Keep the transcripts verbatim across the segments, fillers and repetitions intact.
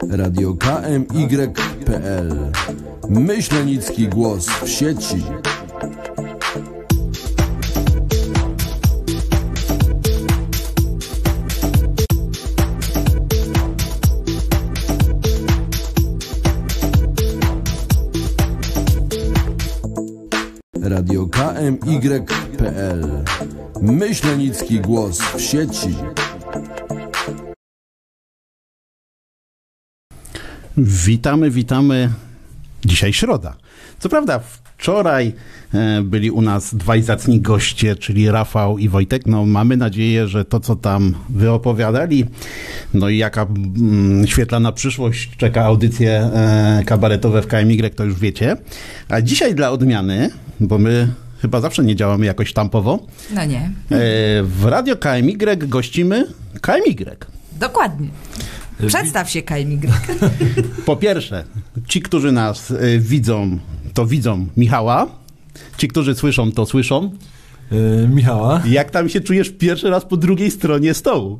Radio K M Y kropka P L. Myślenicki głos w sieci. Radio K M Y kropka P L. Myślenicki głos w sieci. Witamy, witamy. Dzisiaj środa. Co prawda wczoraj e, byli u nas dwaj zacni goście, czyli Rafał i Wojtek. No mamy nadzieję, że to, co tam wyopowiadali, no i jaka mm, świetlana przyszłość czeka audycje e, kabaretowe w K M Y, to już wiecie. A dzisiaj dla odmiany, bo my chyba zawsze nie działamy jakoś sztampowo. No nie. E, w Radio K M Y gościmy K M Y. Dokładnie. Przedstaw się, K M Y. Po pierwsze, ci, którzy nas y, widzą, to widzą Michała. Ci, którzy słyszą, to słyszą. Yy, Michała. Jak tam się czujesz pierwszy raz po drugiej stronie stołu?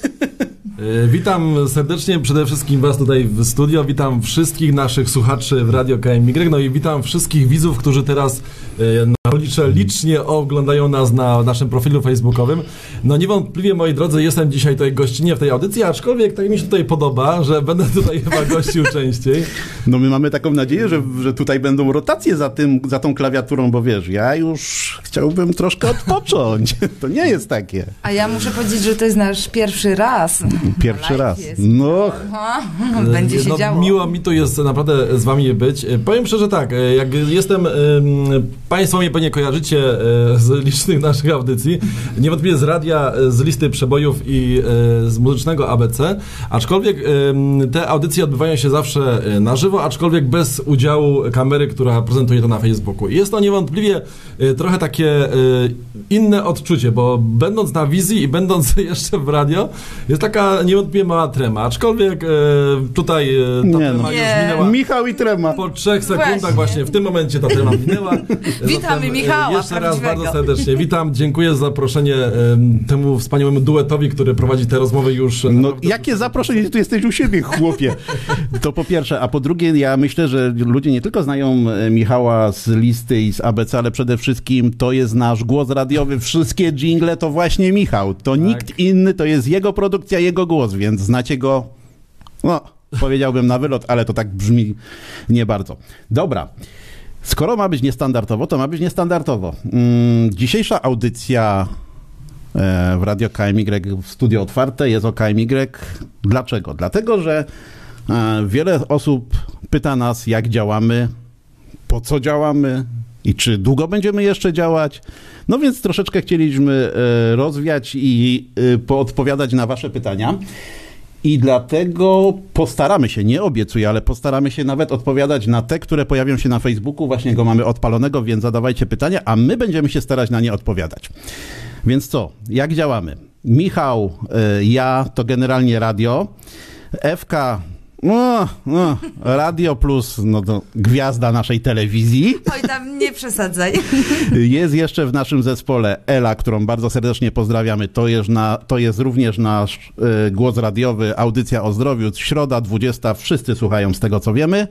Yy, witam serdecznie przede wszystkim was tutaj w studio. Witam wszystkich naszych słuchaczy w Radio K M Y. No i witam wszystkich widzów, którzy teraz yy, liczę, licznie oglądają nas na naszym profilu facebookowym. No niewątpliwie, moi drodzy, jestem dzisiaj tutaj gościnnie w tej audycji, aczkolwiek tak mi się tutaj podoba, że będę tutaj chyba gościł częściej. No my mamy taką nadzieję, że, że tutaj będą rotacje za, tym, za tą klawiaturą, bo wiesz, ja już chciałbym troszkę odpocząć. To nie jest takie. A ja muszę powiedzieć, że to jest nasz pierwszy raz. Pierwszy raz. Jest. No. Aha, będzie się no, działo. Miło mi tu jest naprawdę z wami być. Powiem szczerze tak, jak jestem, państwo mnie pewnie kojarzycie z licznych naszych audycji, niewątpliwie z radia, z listy przebojów i z muzycznego A B C, aczkolwiek te audycje odbywają się zawsze na żywo, aczkolwiek bez udziału kamery, która prezentuje to na Facebooku. I jest to niewątpliwie trochę takie inne odczucie, bo będąc na wizji i będąc jeszcze w radio, jest taka niewątpliwie mała trema, aczkolwiek tutaj ta nie, trema no. już minęła. Michał i trema. Po trzech sekundach właśnie, Właśnie w tym momencie ta trema minęła. Witamy Zatem, Michała, jeszcze raz prawdziwego. bardzo serdecznie witam, dziękuję za zaproszenie um, temu wspaniałemu duetowi, który prowadzi te rozmowy już. No jakie zaproszenie, tu jesteś u siebie, chłopie. To po pierwsze, a po drugie ja myślę, że ludzie nie tylko znają Michała z listy i z A B C, ale przede wszystkim to jest nasz głos radiowy, wszystkie dżingle to właśnie Michał, to tak. Nikt inny, to jest jego produkcja, jego głos, więc znacie go, no powiedziałbym na wylot, ale to tak brzmi nie bardzo. Dobra. Skoro ma być niestandardowo, to ma być niestandardowo. Hmm, dzisiejsza audycja e, w Radio K M Y w studio otwarte jest o K M Y. Dlaczego? Dlatego, że e, wiele osób pyta nas, jak działamy, po co działamy i czy długo będziemy jeszcze działać. No więc troszeczkę chcieliśmy e, rozwiać i e, poodpowiadać na wasze pytania. I dlatego postaramy się, nie obiecuję, ale postaramy się nawet odpowiadać na te, które pojawią się na Facebooku. Właśnie go mamy odpalonego, więc zadawajcie pytania, a my będziemy się starać na nie odpowiadać. Więc co? Jak działamy? Michał, y, ja to generalnie radio. Ewka, no, no, radio plus no to gwiazda naszej telewizji. Oj, tam nie przesadzaj. Jest jeszcze w naszym zespole Ela, którą bardzo serdecznie pozdrawiamy. To jest, na, to jest również nasz y, głos radiowy, audycja o zdrowiu. Środa dwudziesta, wszyscy słuchają z tego, co wiemy.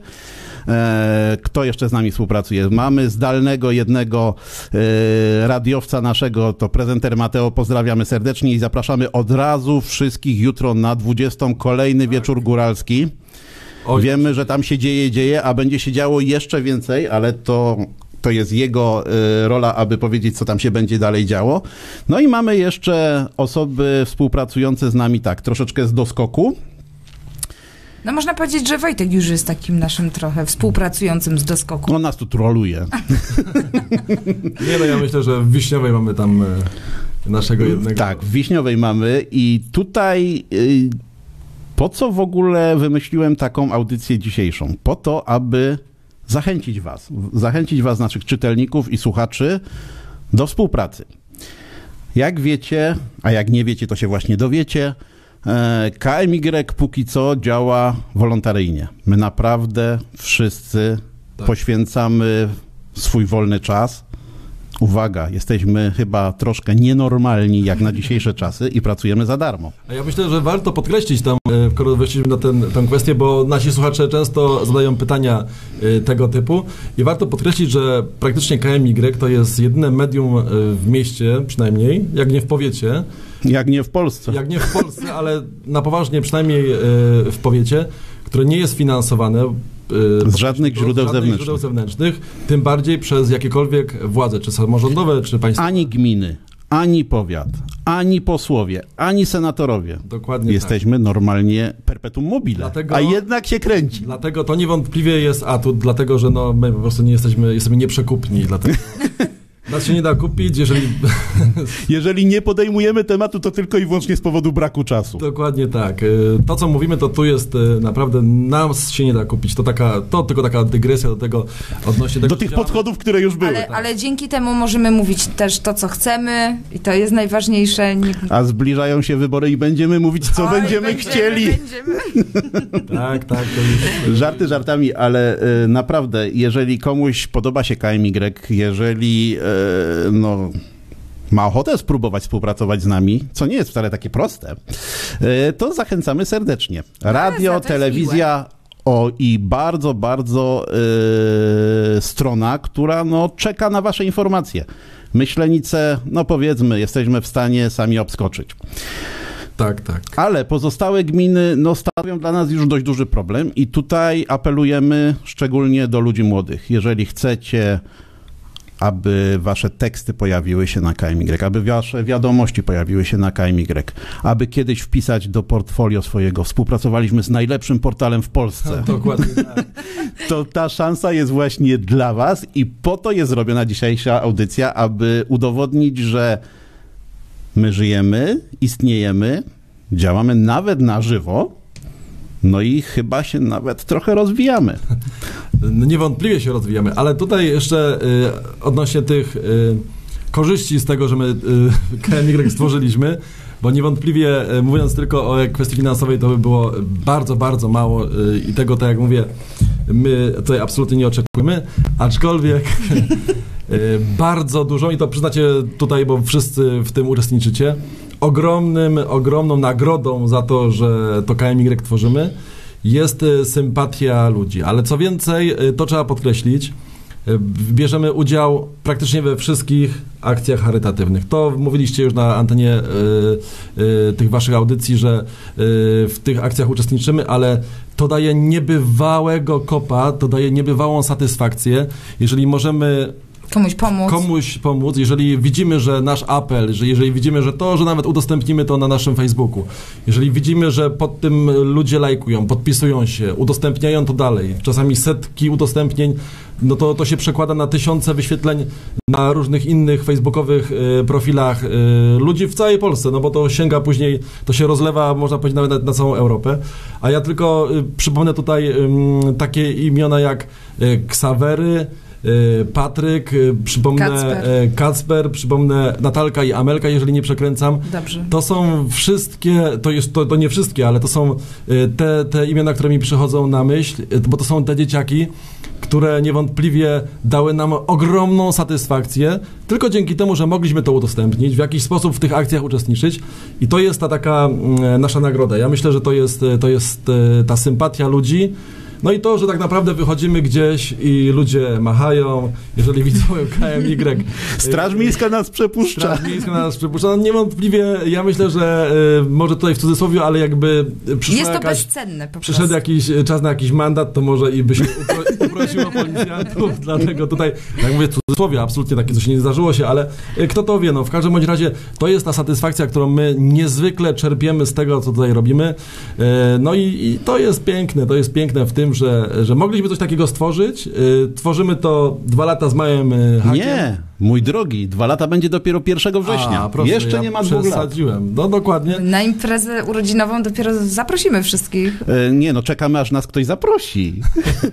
E, kto jeszcze z nami współpracuje? Mamy zdalnego jednego e, radiowca naszego, to prezenter Mateo, pozdrawiamy serdecznie i zapraszamy od razu wszystkich jutro na dwudziestą, kolejny wieczór góralski. Oj. Wiemy, że tam się dzieje, dzieje, a będzie się działo jeszcze więcej, ale to... To jest jego y, rola, aby powiedzieć, co tam się będzie dalej działo. No i mamy jeszcze osoby współpracujące z nami, tak, troszeczkę z doskoku. No można powiedzieć, że Wojtek już jest takim naszym trochę współpracującym z doskoku. On nas tu troluje. Nie no, ja myślę, że w Wiśniowej mamy tam y, naszego jednego. Tak, w Wiśniowej mamy i tutaj... Y, po co w ogóle wymyśliłem taką audycję dzisiejszą? Po to, aby... zachęcić was, zachęcić was, naszych czytelników i słuchaczy do współpracy. Jak wiecie, a jak nie wiecie, to się właśnie dowiecie, K M Y póki co działa wolontaryjnie. My naprawdę wszyscy tak. poświęcamy swój wolny czas, Uwaga, jesteśmy chyba troszkę nienormalni jak na dzisiejsze czasy i pracujemy za darmo. A ja myślę, że warto podkreślić tam, e, skoro weszliśmy na ten, tę kwestię, bo nasi słuchacze często zadają pytania e, tego typu i warto podkreślić, że praktycznie K M Y to jest jedyne medium e, w mieście przynajmniej, jak nie w powiecie. Jak nie w Polsce. Jak nie w Polsce, ale na poważnie przynajmniej e, w powiecie, które nie jest finansowane z żadnych źródeł żadnych zewnętrznych. źródeł zewnętrznych, tym bardziej przez jakiekolwiek władze, czy samorządowe, czy państwowe. Ani gminy, ani powiat, ani posłowie, ani senatorowie. Dokładnie Jesteśmy tak. normalnie perpetuum mobile, Dlatego, a jednak się kręci. Dlatego to niewątpliwie jest atut, dlatego że no, my po prostu nie jesteśmy, jesteśmy nieprzekupni, dlatego nas się nie da kupić, jeżeli... Jeżeli nie podejmujemy tematu, to tylko i wyłącznie z powodu braku czasu. Dokładnie tak. To, co mówimy, to tu jest naprawdę, nas się nie da kupić. To taka, to tylko taka dygresja do tego odnośnie tego... Do tych podchodów, które już były. Ale, ale dzięki temu możemy mówić też to, co chcemy i to jest najważniejsze. Nie... A zbliżają się wybory i będziemy mówić, co Oj, będziemy, będziemy chcieli. Będziemy. Tak, tak. To już... Żarty żartami, ale y, naprawdę, jeżeli komuś podoba się K M Y, jeżeli y, no, ma ochotę spróbować współpracować z nami, co nie jest wcale takie proste, y, to zachęcamy serdecznie. Radio, Ale za to telewizja o, i bardzo, bardzo y, strona, która no, czeka na wasze informacje. Myślenice, no powiedzmy, jesteśmy w stanie sami obskoczyć. Tak, tak. Ale pozostałe gminy no, stanowią dla nas już dość duży problem i tutaj apelujemy szczególnie do ludzi młodych. Jeżeli chcecie, aby wasze teksty pojawiły się na K M Y, aby wasze wiadomości pojawiły się na K M Y, aby kiedyś wpisać do portfolio swojego, współpracowaliśmy z najlepszym portalem w Polsce. Dokładnie tak. To ta szansa jest właśnie dla was i po to jest zrobiona dzisiejsza audycja, aby udowodnić, że my żyjemy, istniejemy, działamy nawet na żywo, no i chyba się nawet trochę rozwijamy. No niewątpliwie się rozwijamy, ale tutaj jeszcze y, odnośnie tych y, korzyści z tego, że my y, K M Y stworzyliśmy, bo niewątpliwie y, mówiąc tylko o kwestii finansowej, to by było bardzo, bardzo mało y, i tego, tak jak mówię, my tutaj absolutnie nie oczekujemy, aczkolwiek y, bardzo dużą, i to przyznacie tutaj, bo wszyscy w tym uczestniczycie, ogromnym, ogromną nagrodą za to, że to K M Y tworzymy, jest sympatia ludzi. Ale co więcej, to trzeba podkreślić, bierzemy udział praktycznie we wszystkich akcjach charytatywnych. To mówiliście już na antenie y, y, tych waszych audycji, że y, w tych akcjach uczestniczymy, ale to daje niebywałego kopa, to daje niebywałą satysfakcję, jeżeli możemy Komuś pomóc. Komuś pomóc, jeżeli widzimy, że nasz apel, że jeżeli widzimy, że to, że nawet udostępnimy to na naszym Facebooku, jeżeli widzimy, że pod tym ludzie lajkują, podpisują się, udostępniają to dalej, czasami setki udostępnień, no to to się przekłada na tysiące wyświetleń na różnych innych facebookowych y, profilach y, ludzi w całej Polsce, no bo to sięga później, to się rozlewa, można powiedzieć, nawet na, na całą Europę. A ja tylko y, przypomnę tutaj y, takie imiona jak y, Ksawery, Patryk, przypomnę Kacper. Kacper, przypomnę Natalka i Amelka, jeżeli nie przekręcam. Dobrze. To są wszystkie, to, jest, to, to nie wszystkie, ale to są te, te imiona, które mi przychodzą na myśl, bo to są te dzieciaki, które niewątpliwie dały nam ogromną satysfakcję, tylko dzięki temu, że mogliśmy to udostępnić, w jakiś sposób w tych akcjach uczestniczyć i to jest ta taka nasza nagroda. Ja myślę, że to jest, to jest ta sympatia ludzi. No i to, że tak naprawdę wychodzimy gdzieś i ludzie machają, jeżeli widzą K M Y. Straż Miejska nas przepuszcza. Straż Miejska nas przepuszcza. No niewątpliwie, ja myśę, że y, może tutaj w cudzysłowie, ale jakby przyszła jest to jakaś, bezcenne po przyszedł prostu. jakiś czas na jakiś mandat, to może i by się upro, uprosiło policjantów, dlatego tutaj, jak mówię w cudzysłowie, absolutnie takie coś nie zdarzyło się, ale y, kto to wie, no w każdym bądź razie to jest ta satysfakcja, którą my niezwykle czerpiemy z tego, co tutaj robimy. Y, no i, i to jest piękne, to jest piękne w tym, Że, że mogliśmy coś takiego stworzyć. Yy, tworzymy to dwa lata z małym yy, hakiem. Nie, mój drogi, dwa lata będzie dopiero pierwszego września. A, proszę, Jeszcze ja nie ma dwóch lat. przesadziłem. No dokładnie. Na imprezę urodzinową dopiero zaprosimy wszystkich. E, nie, no czekamy, aż nas ktoś zaprosi.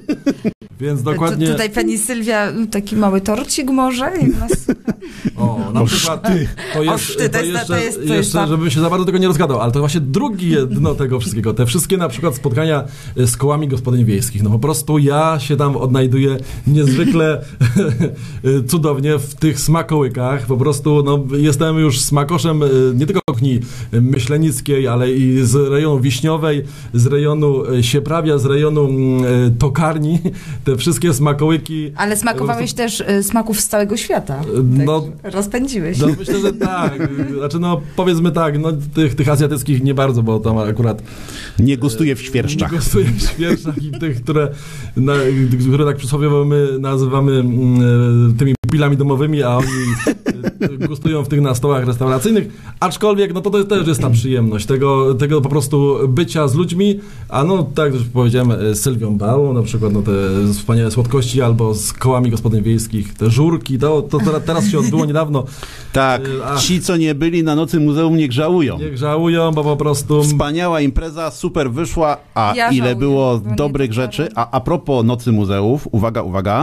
Więc dokładnie... Tu, tutaj pani Sylwia, taki mały torcik może i nas O, na O, przykład szty. to jest, O, szty, to to jest- jeszcze, to jest- to jest jeszcze ta- żebym się za bardzo tego nie rozgadał, ale to właśnie drugie dno tego wszystkiego. Te wszystkie na przykład spotkania z kołami gospodyń wiejskich. No po prostu ja się tam odnajduję niezwykle cudownie w tych smakołykach. Po prostu no, jestem już smakoszem nie tylko kuchni myślenickiej, ale i z rejonu Wiśniowej, z rejonu Sieprawia, z rejonu Tokarni. Te wszystkie smakołyki. Ale smakowałeś prostu... też smaków z całego świata. No, tak rozpędziłeś. No myślę, że tak. Znaczy no powiedzmy tak, no tych, tych azjatyckich nie bardzo, bo tam akurat nie gustuje w świerszczach. Nie gustuje w świerszczach i tych, które, na, które tak przysłowiowo my nazywamy mm, tymi pilami domowymi, a oni gustują w tych na stołach restauracyjnych. Aczkolwiek, no to, to też jest ta przyjemność tego, tego po prostu bycia z ludźmi, a no tak już powiedziałem, z Sylwią Bałą na przykład, no te wspaniałe słodkości, albo z kołami gospodyń wiejskich, te żurki, to, to teraz się odbyło niedawno. Tak, a, ci co nie byli na Nocy Muzeum niech żałują. Niech żałują, bo po prostu... Wspaniała impreza, super wyszła, a ja ile żałuję, było dobrych rzeczy. A, a propos Nocy Muzeów, uwaga, uwaga,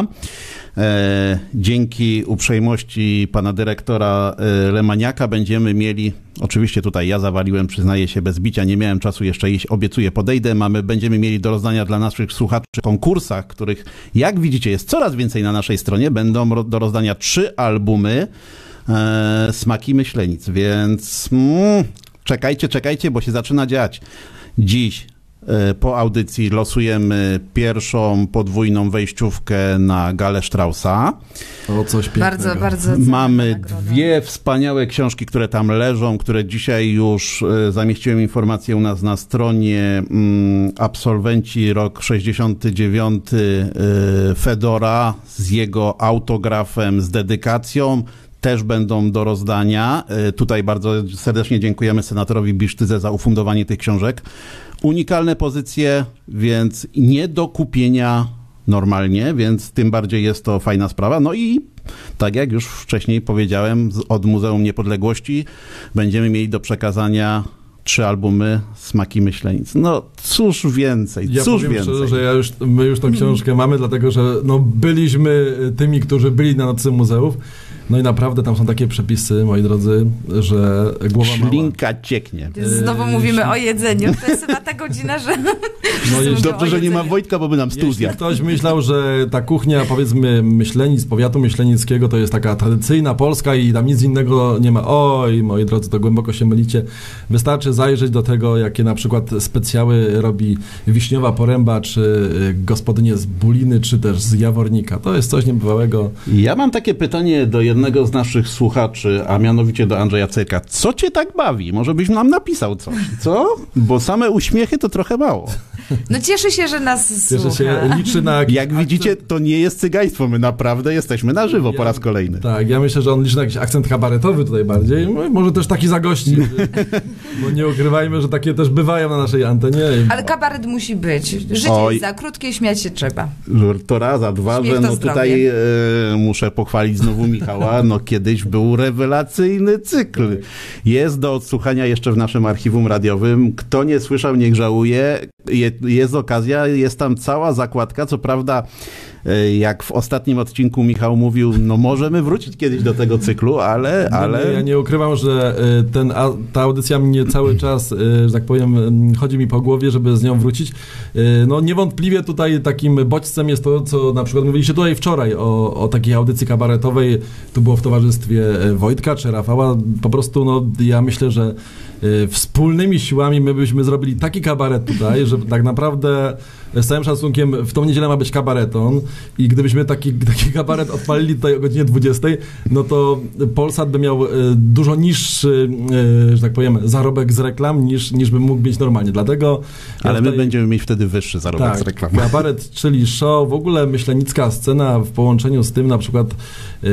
e, dzięki uprzejmości pana dyrektora e, Lemaniaka będziemy mieli, oczywiście tutaj ja zawaliłem, przyznaję się bez bicia, nie miałem czasu jeszcze iść, obiecuję, podejdę, mamy, będziemy mieli do rozdania dla naszych słuchaczy w konkursach, których jak widzicie jest coraz więcej na naszej stronie, będą do rozdania trzy albumy e, Smaki Myślenic, więc mm, czekajcie, czekajcie, bo się zaczyna dziać. Dziś po audycji losujemy pierwszą podwójną wejściówkę na Galę Straussa. O, coś pięknego. Bardzo, bardzo Mamy dwie wspaniałe książki, które tam leżą, które dzisiaj już zamieściłem informację u nas na stronie. Absolwenci rok sześćdziesiąty dziewiąty Fedora z jego autografem, z dedykacją. Też będą do rozdania. Tutaj bardzo serdecznie dziękujemy senatorowi Bisztydze za ufundowanie tych książek. Unikalne pozycje, więc nie do kupienia normalnie, więc tym bardziej jest to fajna sprawa. No i tak jak już wcześniej powiedziałem, od Muzeum Niepodległości będziemy mieli do przekazania trzy albumy Smaki Myślenic. No cóż więcej, ja cóż powiem więcej. Szczerze, że ja już, my już tą książkę mamy, dlatego że no, byliśmy tymi, którzy byli na Nocy Muzeów. No i naprawdę tam są takie przepisy, moi drodzy, że głowa mała. Ślinka cieknie. Znowu mówimy o jedzeniu. To jest chyba ta godzina, że... No jeśli, dobrze, że nie ma Wojtka, bo by nam studia. Jeśli ktoś myślał, że ta kuchnia, powiedzmy, Myślenic, powiatu myślenickiego, to jest taka tradycyjna polska i tam nic innego nie ma. Oj, moi drodzy, to głęboko się mylicie. Wystarczy zajrzeć do tego, jakie na przykład specjały robi Wiśniowa Poręba, czy gospodynie z Buliny, czy też z Jawornika. To jest coś niebywałego. Ja mam takie pytanie do jednego z naszych słuchaczy, a mianowicie do Andrzeja Cyrka. Co cię tak bawi? Może byś nam napisał coś, co? Bo same uśmiechy to trochę mało. No cieszę się, że nas Cieszę słucha. się, liczy na... Jak akcent... widzicie, to nie jest cygaństwo. My naprawdę jesteśmy na żywo ja, po raz kolejny. Tak, ja myślę, że on liczy na jakiś akcent kabaretowy tutaj bardziej. Może też taki zagości. Bo nie ukrywajmy, że takie też bywają na naszej antenie. Ale kabaret musi być. Życie Oj. jest za krótkie, śmiać się trzeba. To raz, a dwa, Śmiech że to no zdrowie. tutaj e, muszę pochwalić znowu Michała. No kiedyś był rewelacyjny cykl. Jest do odsłuchania jeszcze w naszym archiwum radiowym. Kto nie słyszał, niech żałuje. Je, jest okazja, jest tam cała zakładka. Co prawda, jak w ostatnim odcinku Michał mówił, no możemy wrócić kiedyś do tego cyklu, ale... ale... Ja nie ukrywam, że ten, ta audycja mnie cały czas, że tak powiem, chodzi mi po głowie, żeby z nią wrócić. No niewątpliwie tutaj takim bodźcem jest to, co na przykład mówiliście tutaj wczoraj o, o takiej audycji kabaretowej. Tu było w towarzystwie Wojtka czy Rafała. Po prostu, no ja myślę, że wspólnymi siłami my byśmy zrobili taki kabaret tutaj, że tak naprawdę z całym szacunkiem w tą niedzielę ma być kabareton i gdybyśmy taki, taki kabaret odpalili tutaj o godzinie dwudziestej, no to Polsat by miał dużo niższy, że tak powiem, zarobek z reklam niż, niż by mógł mieć normalnie. Dlatego Ale ja my tutaj, będziemy mieć wtedy wyższy zarobek tak, z reklam. Kabaret, czyli show, w ogóle myślenicka scena w połączeniu z tym na przykład yy,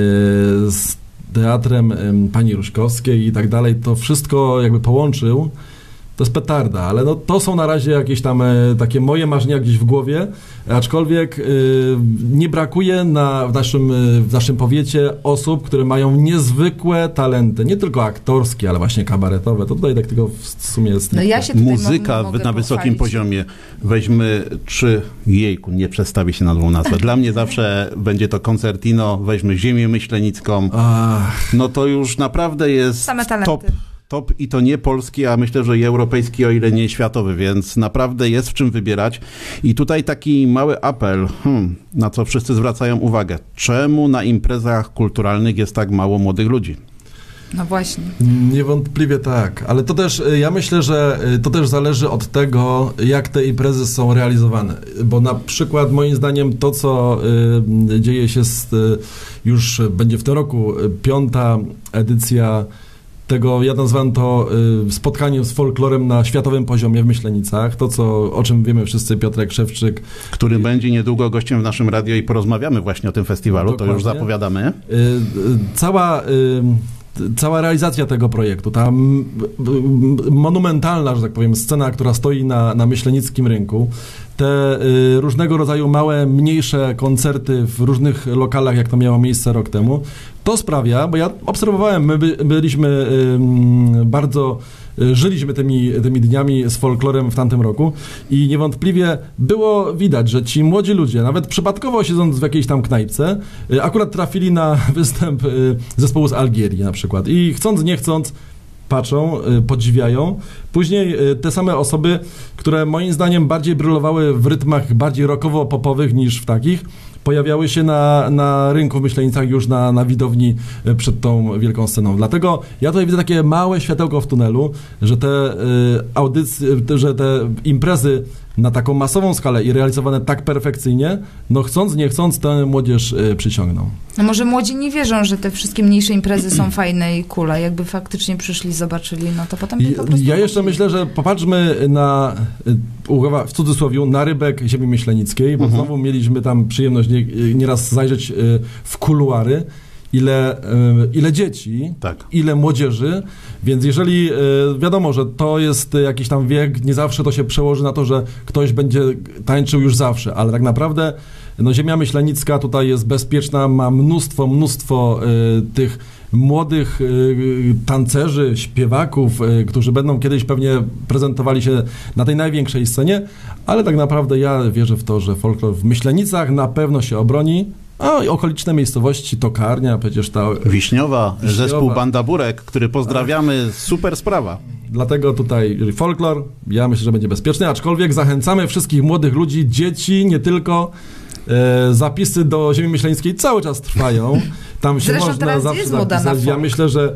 z teatrem ym, pani Ruszkowskiej i tak dalej, to wszystko jakby połączył. To jest petarda, ale no, to są na razie jakieś tam e, takie moje marzenia gdzieś w głowie, aczkolwiek e, nie brakuje na, w, naszym, e, w naszym powiecie osób, które mają niezwykłe talenty, nie tylko aktorskie, ale właśnie kabaretowe. To tutaj tak tylko w sumie jest... No ja się tutaj Muzyka mogę na wysokim pochwalić. poziomie. Weźmy trzy... Jejku, nie przestawię się na dwą nazwę. Dla mnie zawsze będzie to koncertino, weźmy Ziemię Myślenicką. Ach. No to już naprawdę jest Same talenty. top, top i to nie polski, a myślę, że i europejski, o ile nie światowy, więc naprawdę jest w czym wybierać. I tutaj taki mały apel, hmm, na co wszyscy zwracają uwagę. Czemu na imprezach kulturalnych jest tak mało młodych ludzi? No właśnie. Niewątpliwie tak, ale to też, ja myślę, że to też zależy od tego, jak te imprezy są realizowane, bo na przykład moim zdaniem to, co y, dzieje się z, y, już będzie w tym roku y, piąta edycja tego, ja nazywam to y, spotkaniem z folklorem na światowym poziomie w Myślenicach, to co, o czym wiemy wszyscy, Piotrek Szewczyk. Który będzie niedługo gościem w naszym radio i porozmawiamy właśnie o tym festiwalu, Dokładnie. To już zapowiadamy. Y, y, cała... Y, Cała realizacja tego projektu, ta monumentalna, że tak powiem, scena, która stoi na, na myślenickim rynku, te y, różnego rodzaju małe, mniejsze koncerty w różnych lokalach, jak to miało miejsce rok temu, to sprawia, bo ja obserwowałem, my by, byliśmy y, bardzo... Żyliśmy tymi, tymi dniami z folklorem w tamtym roku i niewątpliwie było widać, że ci młodzi ludzie, nawet przypadkowo siedząc w jakiejś tam knajpce, akurat trafili na występ zespołu z Algierii na przykład i chcąc, nie chcąc patrzą, podziwiają. Później te same osoby, które moim zdaniem bardziej brylowały w rytmach bardziej rockowo-popowych niż w takich, pojawiały się na, na rynku w Myślenicach już na, na widowni przed tą wielką sceną. Dlatego ja tutaj widzę takie małe światełko w tunelu, że te y, audycje, że te imprezy na taką masową skalę i realizowane tak perfekcyjnie, no chcąc, nie chcąc, tę młodzież y, przyciągną. No może młodzi nie wierzą, że te wszystkie mniejsze imprezy są fajne i coole. Jakby faktycznie przyszli, zobaczyli, no to potem... I, po prostu ja jeszcze myślę, że popatrzmy na, uwaga, w cudzysłowie, na rybek ziemi myślenickiej, bo uh-huh. znowu mieliśmy tam przyjemność nie, nieraz zajrzeć y, w kuluary, ile, y, ile dzieci, tak. ile młodzieży, więc jeżeli y, wiadomo, że to jest jakiś tam wiek, nie zawsze to się przełoży na to, że ktoś będzie tańczył już zawsze, ale tak naprawdę no, ziemia myślenicka tutaj jest bezpieczna, ma mnóstwo, mnóstwo y, tych młodych y, tancerzy, śpiewaków, y, którzy będą kiedyś pewnie prezentowali się na tej największej scenie, ale tak naprawdę ja wierzę w to, że folklor w Myślenicach na pewno się obroni. A i okoliczne miejscowości, Tokarnia, przecież ta... Wiśniowa, Wiśniowa. Zespół Banda Burek, który pozdrawiamy, super sprawa. Dlatego tutaj folklor, ja myślę, że będzie bezpieczny, aczkolwiek zachęcamy wszystkich młodych ludzi, dzieci, nie tylko. E, zapisy do ziemi myślenickiej cały czas trwają. Tam się Zresztą można teraz zawsze jest moda na zapisać. folk. Ja myślę, że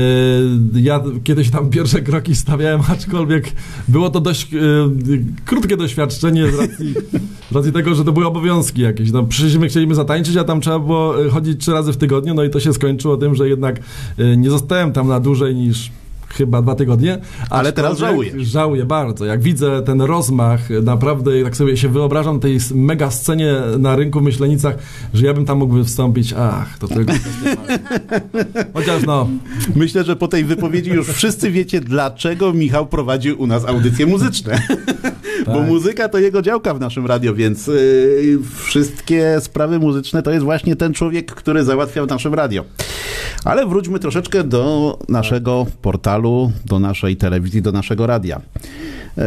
e, ja kiedyś tam pierwsze kroki stawiałem, aczkolwiek było to dość e, krótkie doświadczenie z racji, z racji tego, że to były obowiązki jakieś. No, przyszliśmy, chcieliśmy zatańczyć, a tam trzeba było chodzić trzy razy w tygodniu, no i to się skończyło tym, że jednak e, nie zostałem tam na dłużej niż chyba dwa tygodnie. Ale teraz żałuję. Żałuję bardzo. Jak widzę ten rozmach, naprawdę tak sobie się wyobrażam tej mega scenie na rynku w Myślenicach, że ja bym tam mógł wystąpić. Ach, to tego nie ma. Chociaż no. Myślę, że po tej wypowiedzi już wszyscy wiecie, dlaczego Michał prowadził u nas audycje muzyczne. Tak. Bo muzyka to jego działka w naszym radio, więc yy, wszystkie sprawy muzyczne to jest właśnie ten człowiek, który załatwia w naszym radio. Ale wróćmy troszeczkę do naszego portalu, do naszej telewizji, do naszego radia. Yy,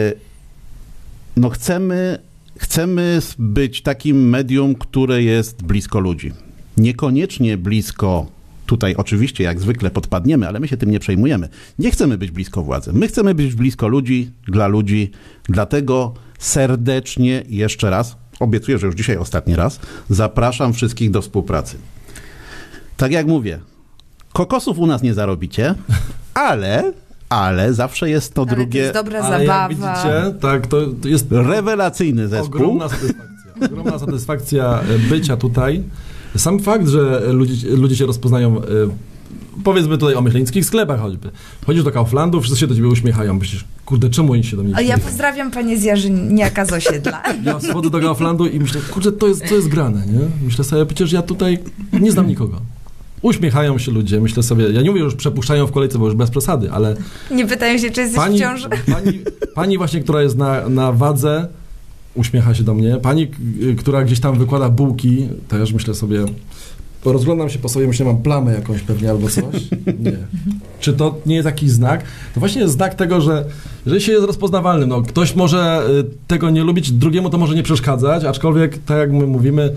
no chcemy, chcemy być takim medium, które jest blisko ludzi. Niekoniecznie blisko, tutaj oczywiście jak zwykle podpadniemy, ale my się tym nie przejmujemy. Nie chcemy być blisko władzy. My chcemy być blisko ludzi, dla ludzi, dlatego serdecznie jeszcze raz, obiecuję, że już dzisiaj ostatni raz, zapraszam wszystkich do współpracy. Tak jak mówię, kokosów u nas nie zarobicie, ale, ale zawsze jest to ale drugie... To jest dobra ale zabawa. Jak widzicie, tak, to, to jest rewelacyjny zespół. Ogromna satysfakcja. Ogromna satysfakcja bycia tutaj. Sam fakt, że ludzie, ludzie się rozpoznają, powiedzmy tutaj o myśleńskich sklepach choćby. Chodzisz do Kauflandu, wszyscy się do ciebie uśmiechają. Myślisz, kurde, czemu oni się do mnie A ja uśmiechają? pozdrawiam panie z Jarzyniaka z osiedla. Ja schodzę do Kauflandu i myślę, kurde, to jest, to jest grane, nie? Myślę sobie, przecież ja tutaj nie znam nikogo. Uśmiechają się ludzie, myślę sobie, ja nie mówię, że już przepuszczają w kolejce, bo już bez przesady, ale... Nie pytają się, czy jesteś pani, w ciąży. Pani, pani właśnie, która jest na, na wadze, uśmiecha się do mnie. Pani, k- która gdzieś tam wykłada bułki, też myślę sobie, rozglądam się po sobie, myślę, mam plamę jakąś pewnie albo coś. Nie. Czy to nie jest jakiś znak? To właśnie jest znak tego, że, że się jest rozpoznawalnym. No, ktoś może y, tego nie lubić, drugiemu to może nie przeszkadzać, aczkolwiek, tak jak my mówimy,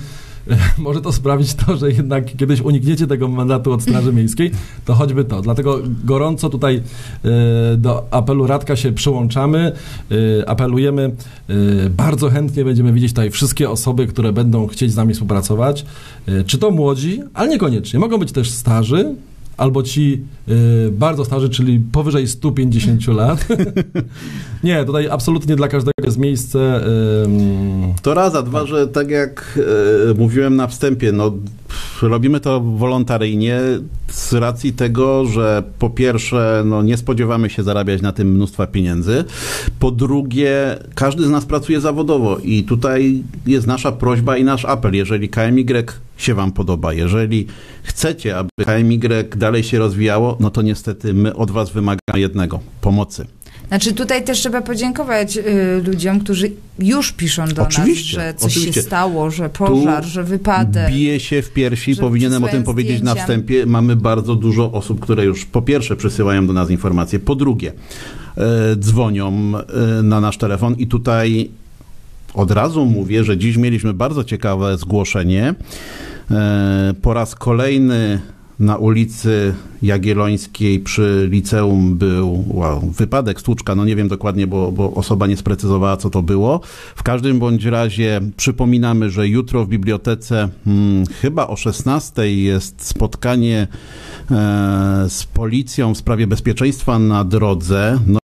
może to sprawić to, że jednak kiedyś unikniecie tego mandatu od Straży Miejskiej, to choćby to. Dlatego gorąco tutaj y, do apelu Radka się przyłączamy, y, apelujemy, y, bardzo chętnie będziemy widzieć tutaj wszystkie osoby, które będą chcieć z nami współpracować, y, czy to młodzi, ale niekoniecznie. Mogą być też starzy, albo ci y, bardzo starzy, czyli powyżej stu pięćdziesięciu lat. Nie, tutaj absolutnie dla każdego jest miejsce. Y, to raz, a dwa, że tak jak y, mówiłem na wstępie, no robimy to wolontaryjnie z racji tego, że po pierwsze, no nie spodziewamy się zarabiać na tym mnóstwa pieniędzy, po drugie, każdy z nas pracuje zawodowo i tutaj jest nasza prośba i nasz apel, jeżeli K M Y się wam podoba, jeżeli chcecie, aby K M Y dalej się rozwijało, no to niestety my od was wymagamy jednego, pomocy. Znaczy tutaj też trzeba podziękować y, ludziom, którzy już piszą do oczywiście, nas, że coś oczywiście. się stało, że pożar, tu że wypadek. Bije się w piersi, powinienem o tym powiedzieć zdjęcia. na wstępie. Mamy bardzo dużo osób, które już po pierwsze przysyłają do nas informacje, po drugie e, dzwonią e, na nasz telefon i tutaj od razu mówię, że dziś mieliśmy bardzo ciekawe zgłoszenie. E, po raz kolejny na ulicy Jagiellońskiej przy liceum był wow, wypadek, stłuczka, no nie wiem dokładnie, bo, bo osoba nie sprecyzowała, co to było. W każdym bądź razie przypominamy, że jutro w bibliotece hmm, chyba o szesnastej jest spotkanie e, z policją w sprawie bezpieczeństwa na drodze. No,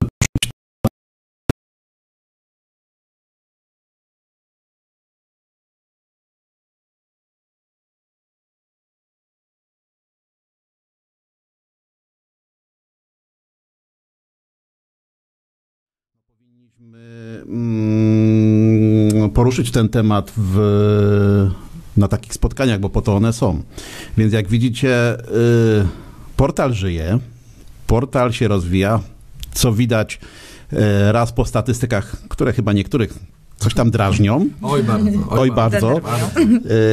Powinniśmy poruszyć ten temat w, na takich spotkaniach, bo po to one są. Więc jak widzicie, portal żyje, portal się rozwija, co widać raz po statystykach, które chyba niektórych coś tam drażnią. Oj bardzo. Oj, oj bardzo. bardzo.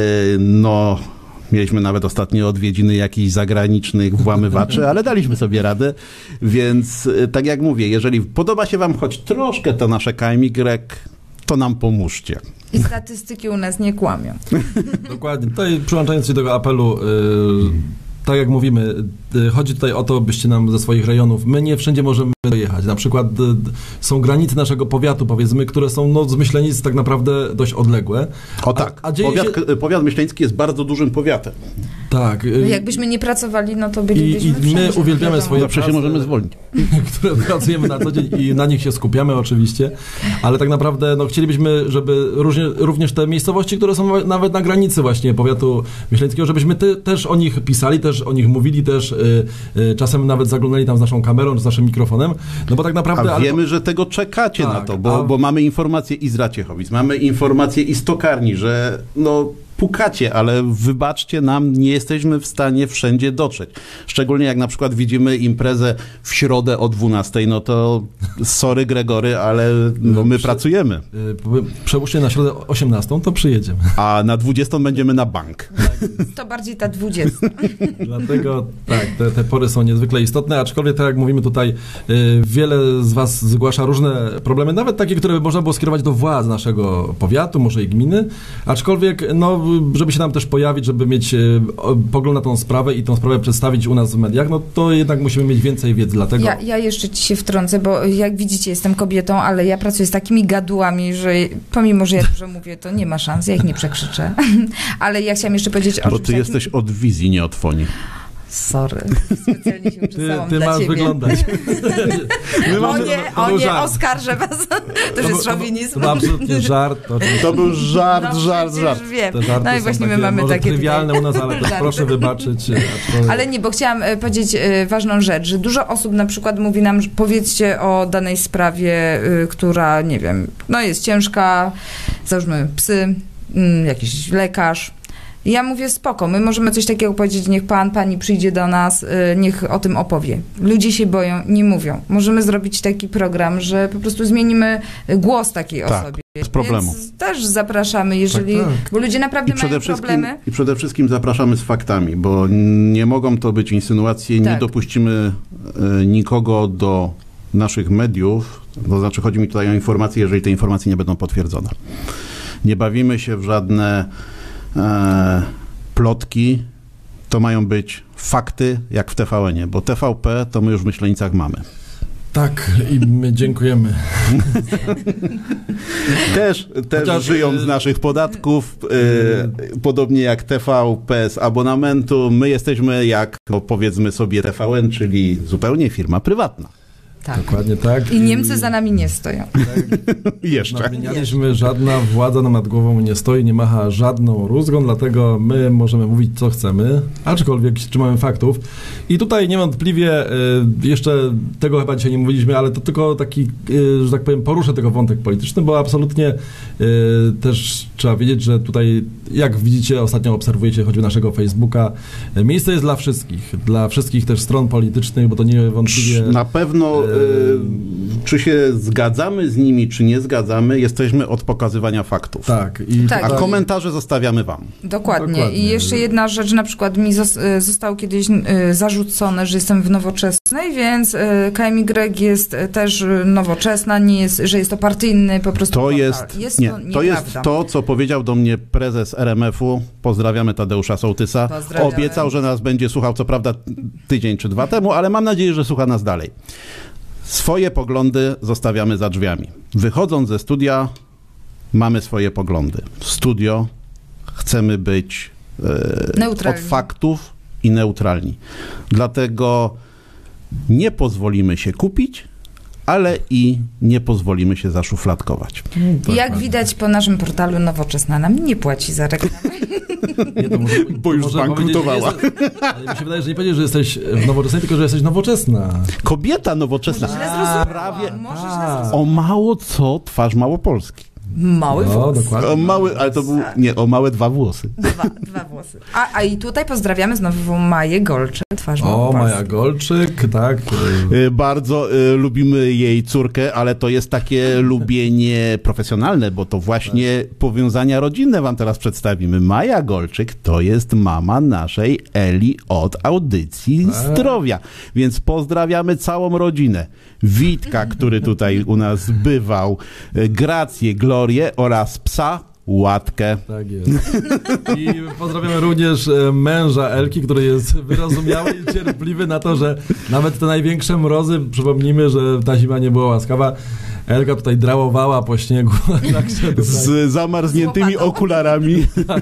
No... Mieliśmy nawet ostatnio odwiedziny jakichś zagranicznych włamywaczy, ale daliśmy sobie radę. Więc tak jak mówię, jeżeli podoba się wam choć troszkę to nasze K M Y, to nam pomóżcie. I statystyki u nas nie kłamią. Dokładnie. Tutaj przyłączając się do tego apelu, yy, tak jak mówimy, yy, chodzi tutaj o to, byście nam ze swoich rejonów, my nie wszędzie możemy dojechać. Na przykład yy, są granice naszego powiatu, powiedzmy, które są no, z Myślenic tak naprawdę dość odległe. O tak, a, a powiat, się... powiat myśleński jest bardzo dużym powiatem. Tak. Yy, no jakbyśmy nie pracowali, no to bylibyśmy I, i wszędzie. my uwielbiamy wiadomo. swoje Zawsze się możemy zwolnić. które pracujemy na co dzień i na nich się skupiamy oczywiście, ale tak naprawdę no, chcielibyśmy, żeby różnie, również te miejscowości, które są nawet na granicy właśnie powiatu myśleńskiego, żebyśmy te, też o nich pisali, też o nich mówili, też y, y, czasem nawet zaglądali tam z naszą kamerą, czy z naszym mikrofonem, no bo tak naprawdę... A wiemy, ale... że tego czekacie tak, na to, bo, a... bo mamy informacje i z Raciechowic, mamy informacje i z Tokarni, że no... pukacie, ale wybaczcie nam, nie jesteśmy w stanie wszędzie dotrzeć. Szczególnie jak na przykład widzimy imprezę w środę o dwunastej, no to sorry Gregory, ale no my Prze- pracujemy. Przełóżcie na środę osiemnastą, to przyjedziemy. A na dwudziestą będziemy na bank. To bardziej ta dwudziesta. Dlatego tak, te, te pory są niezwykle istotne, aczkolwiek tak jak mówimy tutaj, y, wiele z was zgłasza różne problemy, nawet takie, które by można było skierować do władz naszego powiatu, może i gminy, aczkolwiek no żeby się nam też pojawić, żeby mieć y, pogląd na tą sprawę i tą sprawę przedstawić u nas w mediach, no to jednak musimy mieć więcej wiedzy, dlatego... Ja, ja jeszcze ci się wtrącę, bo jak widzicie, jestem kobietą, ale ja pracuję z takimi gadułami, że pomimo, że ja dużo mówię, to nie ma szans, ja ich nie przekrzyczę. Ale ja chciałam jeszcze powiedzieć o... Bo ty takim... jesteś od wizji, nie od fonii. Sorry, specjalnie się uczesałam Ty, ty dla masz ciebie. wyglądać. O nie, to o był nie, żart. oskarżę was. To już jest szowinizm. To był absolutnie żart. To, To był żart, No żart, przecież żart. wiem. te żarty No i są właśnie my takie mamy może takie trywialne tutaj... u nas, ale to Żarty. proszę wybaczyć. aczkolwiek- Ale nie, bo chciałam e, powiedzieć e, ważną rzecz, że dużo osób na przykład mówi nam, że powiedzcie o danej sprawie, y, która, nie wiem, no jest ciężka, załóżmy psy, mm, jakiś lekarz. I ja mówię, spoko, my możemy coś takiego powiedzieć, niech pan, pani przyjdzie do nas, y, niech o tym opowie. Ludzie się boją, nie mówią. Możemy zrobić taki program, że po prostu zmienimy głos takiej Tak, osobie. bez problemu. Więc też zapraszamy, jeżeli... Tak, tak. Bo ludzie naprawdę I przede, mają wszystkim, problemy. I przede wszystkim zapraszamy z faktami, bo nie mogą to być insynuacje, nie Tak. dopuścimy e, nikogo do naszych mediów, to znaczy chodzi mi tutaj o informacje, jeżeli te informacje nie będą potwierdzone. Nie bawimy się w żadne e, plotki, to mają być fakty, jak w T V N-ie, bo T V P to my już w Myślenicach mamy. Tak, i my dziękujemy. Też, też Chociaż, żyją z naszych podatków, e, podobnie jak T V P z abonamentu. My jesteśmy jak, no powiedzmy sobie, T V N, czyli zupełnie firma prywatna. Tak. Dokładnie tak. I Niemcy za nami nie stoją. Jeszcze. Nadmienialiśmy, żadna władza nam nad głową nie stoi, nie macha żadną rózgą, dlatego my możemy mówić, co chcemy, aczkolwiek trzymamy faktów. I tutaj niewątpliwie, y, jeszcze tego chyba dzisiaj nie mówiliśmy, ale to tylko taki, y, że tak powiem, poruszę tego wątek polityczny, bo absolutnie y, też trzeba wiedzieć, że tutaj, jak widzicie, ostatnio obserwujecie choćby naszego Facebooka, y, miejsce jest dla wszystkich, dla wszystkich też stron politycznych, bo to niewątpliwie... Na pewno, y, czy się zgadzamy z nimi, czy nie zgadzamy, jesteśmy od pokazywania faktów. Tak. I Tak. A I- komentarze zostawiamy wam. Dokładnie. Dokładnie. I jeszcze jedna rzecz, na przykład mi zos- y, zostało kiedyś y, zarzucone, że jestem w Nowoczesnej, więc y, K M Y jest y, też y, nowoczesna, nie jest, że jest to partyjny po prostu To portal. jest, jest nie, to, to jest nieprawda. to, co powiedział do mnie prezes R M F-u. Pozdrawiamy Tadeusza Sołtysa. Pozdrawiamy. Obiecał, że nas będzie słuchał, co prawda tydzień czy dwa temu, ale mam nadzieję, że słucha nas dalej. Swoje poglądy zostawiamy za drzwiami. Wychodząc ze studia, mamy swoje poglądy. W studio chcemy być e, Neutralni. od faktów i neutralni. Dlatego nie pozwolimy się kupić, ale i nie pozwolimy się zaszufladkować. I Jak widać po naszym portalu Nowoczesna nam nie płaci za reklamę. Nie, to może, Bo już może zbankrutowała. powiedzieć, że jesteś- Ale mi się wydaje, że nie powiedzieć, że jesteś w Nowoczesnej, tylko że jesteś nowoczesna. Kobieta nowoczesna. Może źle zrozumiałam. prawie Może źle tak. zrozumiałam. o mało co twarz Małopolski. Mały No, włos. dokładnie. O mały, ale to był, nie, o małe dwa włosy. Dwa, dwa włosy. A, a i tutaj pozdrawiamy znowu Maję Golczę, twarz O, Małopolski. Maja Golczyk, tak. Y, Bardzo y, lubimy jej córkę, ale to jest takie lubienie profesjonalne, bo to właśnie powiązania rodzinne wam teraz przedstawimy. Maja Golczyk to jest mama naszej Eli od Audycji Tak. Zdrowia, więc pozdrawiamy całą rodzinę. Witka, który tutaj u nas bywał, y, Grację, Glorię oraz psa Łatkę. Tak jest. I pozdrawiamy również e, męża Elki, który jest wyrozumiały i cierpliwy na to, że nawet te największe mrozy, przypomnijmy, że ta zima nie była łaskawa, Elka tutaj drałowała po śniegu. Także tutaj, Z zamarzniętymi Z łopatą. okularami.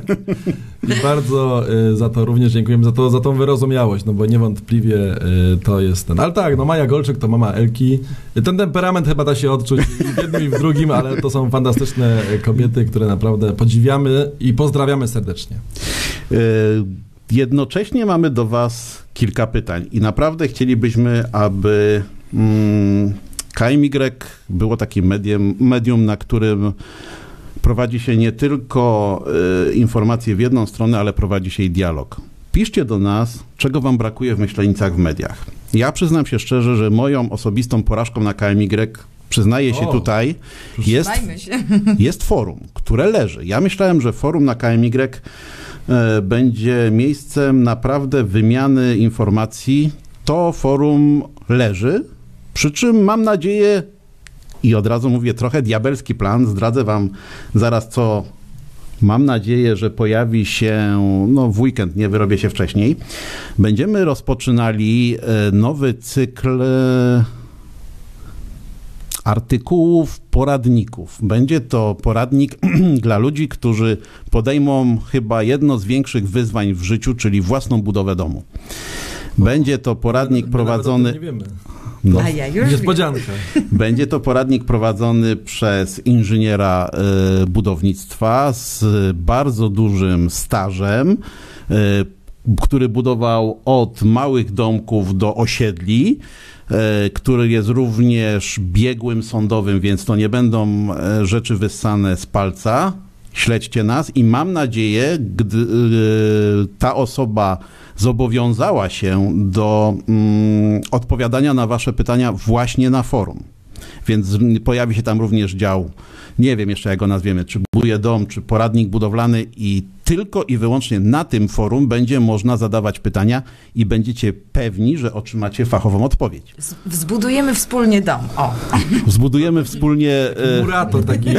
i bardzo e, za to również dziękujemy, za, to, za tą wyrozumiałość, no bo niewątpliwie e, to jest ten. Ale tak, no Maja Golczyk to mama Elki. Ten temperament chyba da się odczuć i w jednym i w drugim, ale to są fantastyczne kobiety, które naprawdę podziwiamy i pozdrawiamy serdecznie. Y, Jednocześnie mamy do was kilka pytań i naprawdę chcielibyśmy, aby mm, K M Y było takim medium, medium, na którym prowadzi się nie tylko y, informacje w jedną stronę, ale prowadzi się i dialog. Piszcie do nas, czego wam brakuje w Myślenicach w mediach. Ja przyznam się szczerze, że moją osobistą porażką na K M Y, przyznaję się O. tutaj, jest, Trzymajmy się. jest forum, które leży. Ja myślałem, że forum na K M Y e, będzie miejscem naprawdę wymiany informacji. To forum leży, przy czym mam nadzieję, i od razu mówię, trochę diabelski plan, zdradzę wam zaraz, co mam nadzieję, że pojawi się no, w weekend, nie wyrobię się wcześniej. Będziemy rozpoczynali e, nowy cykl e, artykułów, poradników. Będzie to poradnik dla ludzi, którzy podejmą chyba jedno z większych wyzwań w życiu, czyli własną budowę domu. Będzie to poradnik My prowadzony... nawet o tym nie wiemy. No, A ja już Niespodzianka. będzie to poradnik prowadzony przez inżyniera e, budownictwa z bardzo dużym stażem, e, który budował od małych domków do osiedli, e, który jest również biegłym sądowym, więc to nie będą e, rzeczy wyssane z palca. Śledźcie nas i mam nadzieję, gdy e, ta osoba zobowiązała się do mm, odpowiadania na wasze pytania właśnie na forum. Więc pojawi się tam również dział, nie wiem jeszcze jak go nazwiemy, czy buduje dom, czy poradnik budowlany i tylko i wyłącznie na tym forum będzie można zadawać pytania i będziecie pewni, że otrzymacie fachową odpowiedź. Zbudujemy wspólnie dom. O. Zbudujemy wspólnie... E... Murator taki.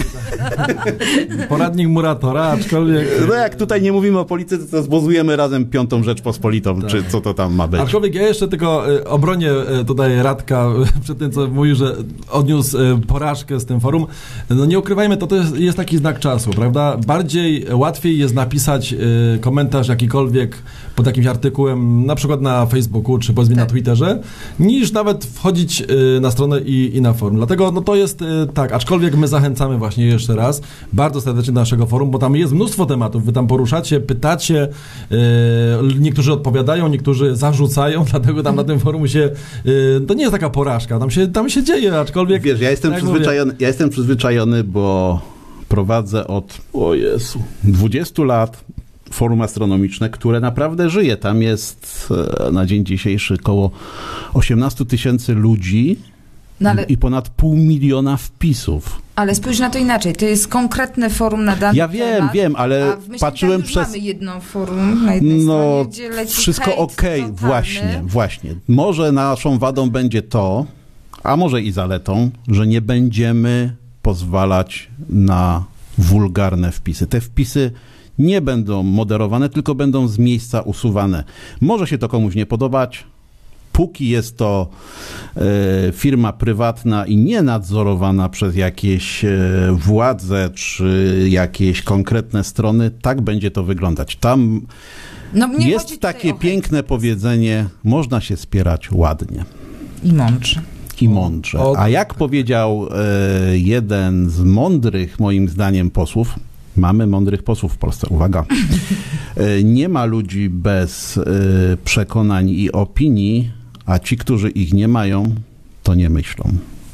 Poradnik Muratora, aczkolwiek... No jak tutaj nie mówimy o polityce, to zbudujemy razem Piątą Rzeczpospolitą, tak. Czy co to tam ma być. Aczkolwiek ja jeszcze tylko e, obronię e, tutaj Radka e, przed tym, co mówił, że odniósł e, porażkę z tym forum. No nie ukrywajmy, to, to jest, jest taki znak czasu, prawda? Bardziej łatwiej jest napisać y, komentarz jakikolwiek pod jakimś artykułem, na przykład na Facebooku, czy powiedzmy tak. na Twitterze, niż nawet wchodzić y, na stronę i, i na forum. Dlatego no to jest y, tak, aczkolwiek my zachęcamy właśnie jeszcze raz bardzo serdecznie do naszego forum, bo tam jest mnóstwo tematów, wy tam poruszacie, pytacie, y, niektórzy odpowiadają, niektórzy zarzucają, dlatego tam na tym forum się, y, to nie jest taka porażka, tam się, tam się dzieje, aczkolwiek... Wiesz, ja jestem, przyzwyczajony, ja jestem przyzwyczajony, bo prowadzę od, o Jezu, dwudziestu lat forum astronomiczne, które naprawdę żyje. Tam jest na dzień dzisiejszy około osiemnaście tysięcy ludzi no ale... i ponad pół miliona wpisów. Ale spójrz na to inaczej. To jest konkretne forum na dany Ja wiem, temat, wiem, ale patrzyłem już przez... mamy jedno forum na jednej no, stronie, gdzie leci wszystko okej, okay, właśnie, właśnie. Może naszą wadą będzie to, a może i zaletą, że nie będziemy pozwalać na wulgarne wpisy. Te wpisy nie będą moderowane, tylko będą z miejsca usuwane. Może się to komuś nie podobać. Póki jest to e, firma prywatna i nie nadzorowana przez jakieś e, władze czy jakieś konkretne strony, tak będzie to wyglądać. Tam no, jest takie piękne powiedzenie, można się spierać ładnie. I mądrze. I mądrze. A jak powiedział e, jeden z mądrych, moim zdaniem, posłów, mamy mądrych posłów w Polsce, uwaga, e, nie ma ludzi bez e, przekonań i opinii, a ci, którzy ich nie mają, to nie myślą.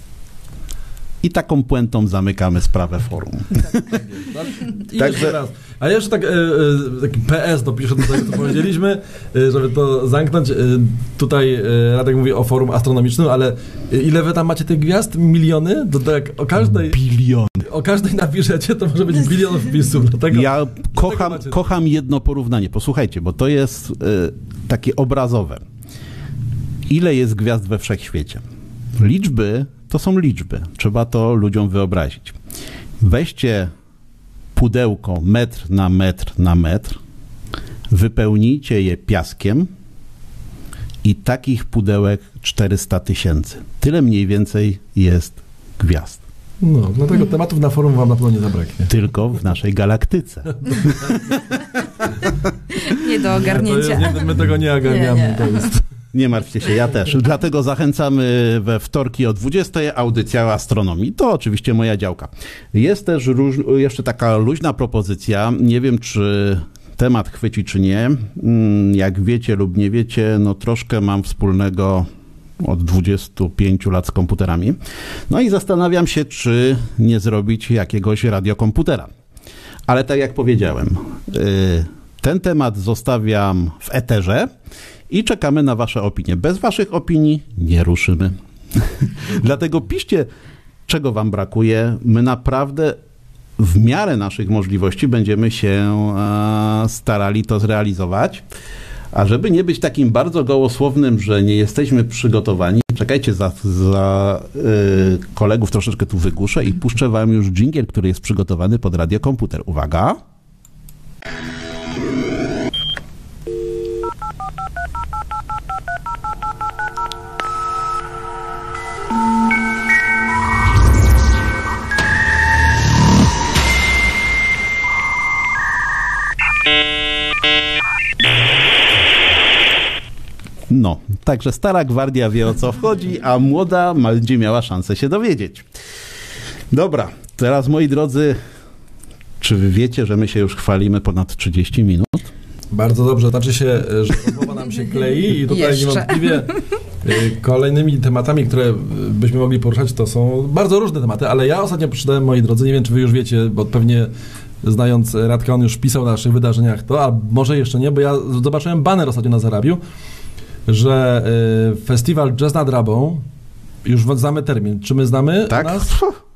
I taką puentą zamykamy sprawę forum. I Także... raz. A jeszcze tak, e, e, taki P S dopiszę do tego, co powiedzieliśmy, e, żeby to zamknąć. E, tutaj e, Radek mówi o forum astronomicznym, ale ile wy tam macie tych gwiazd? Miliony? To tak o każdej... Bilion. O każdej napiszecie, to może być bilion wpisów. Dlatego, ja kocham, kocham jedno porównanie. Posłuchajcie, bo to jest e, takie obrazowe. Ile jest gwiazd we wszechświecie? Liczby to są liczby. Trzeba to ludziom wyobrazić. Weźcie pudełko metr na metr na metr, wypełnijcie je piaskiem i takich pudełek czterysta tysięcy. Tyle mniej więcej jest gwiazd. No, dlatego tematów na forum wam na pewno nie zabraknie. Tylko w naszej galaktyce. Nie do ogarnięcia. Nie, nie, my tego nie ogarniamy. Nie, nie. To jest... Nie martwcie się, ja też. Dlatego zachęcamy we wtorki o dwudziestej, audycja o astronomii. To oczywiście moja działka. Jest też róż, jeszcze taka luźna propozycja. Nie wiem, czy temat chwyci, czy nie. Jak wiecie lub nie wiecie, no troszkę mam wspólnego od dwudziestu pięciu lat z komputerami. No i zastanawiam się, czy nie zrobić jakiegoś radiokomputera. Ale tak jak powiedziałem, ten temat zostawiam w eterze i czekamy na wasze opinie. Bez waszych opinii nie ruszymy. Dlatego piszcie, czego wam brakuje. My naprawdę w miarę naszych możliwości będziemy się starali to zrealizować. A żeby nie być takim bardzo gołosłownym, że nie jesteśmy przygotowani, czekajcie, za, za yy, kolegów troszeczkę tu wygłuszę i puszczę wam już dżingiel, który jest przygotowany pod radiokomputer. Uwaga! No, także stara gwardia wie, o co wchodzi, a młoda będzie miała szansę się dowiedzieć. Dobra, teraz moi drodzy, czy wy wiecie, że my się już chwalimy ponad trzydzieści minut? Bardzo dobrze, znaczy się, że rozmowa nam się klei i tutaj niewątpliwie kolejnymi tematami, które byśmy mogli poruszać, to są bardzo różne tematy, ale ja ostatnio przeczytałem, moi drodzy, nie wiem, czy wy już wiecie, bo pewnie znając Radka, on już pisał na naszych wydarzeniach to, a może jeszcze nie, bo ja zobaczyłem baner ostatnio na Zarabiu, że y, festiwal Jazz nad Rabą, już znamy termin. Czy my znamy? Tak. Nas?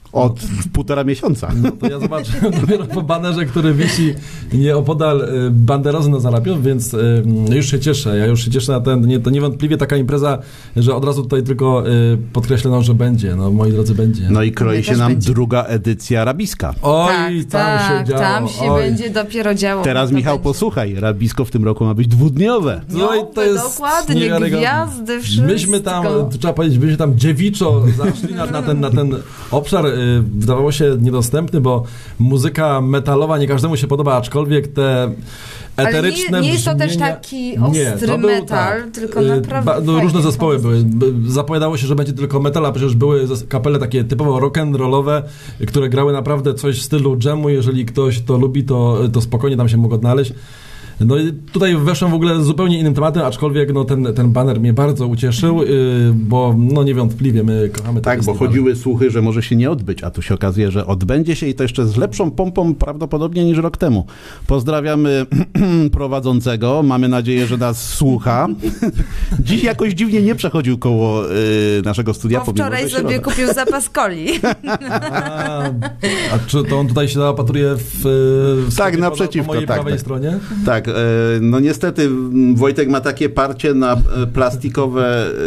Od półtora miesiąca. No to ja zobaczyłem dopiero po banerze, który wisi nieopodal y, banderozy na Zarapią, więc y, już się cieszę. Ja już się cieszę na ten, nie, to niewątpliwie taka impreza, że od razu tutaj tylko y, podkreślono, że będzie. No moi drodzy, będzie. No i kroi Mnie się też nam będzie. druga edycja Rabiska. Oj, tak, tam tak, się działo. tam się Oj. będzie dopiero działo. Teraz To Michał, będzie. posłuchaj, Rabisko w tym roku ma być dwudniowe. No i to jest dokładnie, niewiarygodne. gwiazdy, wszystko. Myśmy tam, trzeba powiedzieć, myśmy tam dziewiczo zaszli na, na, ten, na ten obszar, y, wydawało się niedostępny, bo muzyka metalowa nie każdemu się podoba, aczkolwiek te eteryczne Ale nie, nie jest to też brzmienia- taki Nie, ostry to był, metal, tak, tylko y, naprawdę ba- no, fajnie różne zespoły pomysł. były. B- Zapowiadało się, że będzie tylko metal, a przecież były zes- kapele takie typowo rock'n'rollowe, które grały naprawdę coś w stylu jamu. Jeżeli ktoś to lubi, to, to spokojnie tam się mógł odnaleźć. No i tutaj weszłem w ogóle z zupełnie innym tematem, aczkolwiek no, ten, ten baner mnie bardzo ucieszył, yy, bo no niewątpliwie my kochamy Tak, te bo festiwale. chodziły słuchy, że może się nie odbyć, a tu się okazuje, że odbędzie się i to jeszcze z lepszą pompą prawdopodobnie niż rok temu. Pozdrawiamy prowadzącego, mamy nadzieję, że nas słucha. Dziś jakoś dziwnie nie przechodził koło y, naszego studia. Bo pomimo, wczoraj że sobie środa. kupił zapas coli. A, a czy to on tutaj się zaopatruje w, w Tak, sklepie naprzeciwko, po mojej tak, prawej tak. stronie? Tak, e, no niestety m, Wojtek ma takie parcie na e, plastikowe e,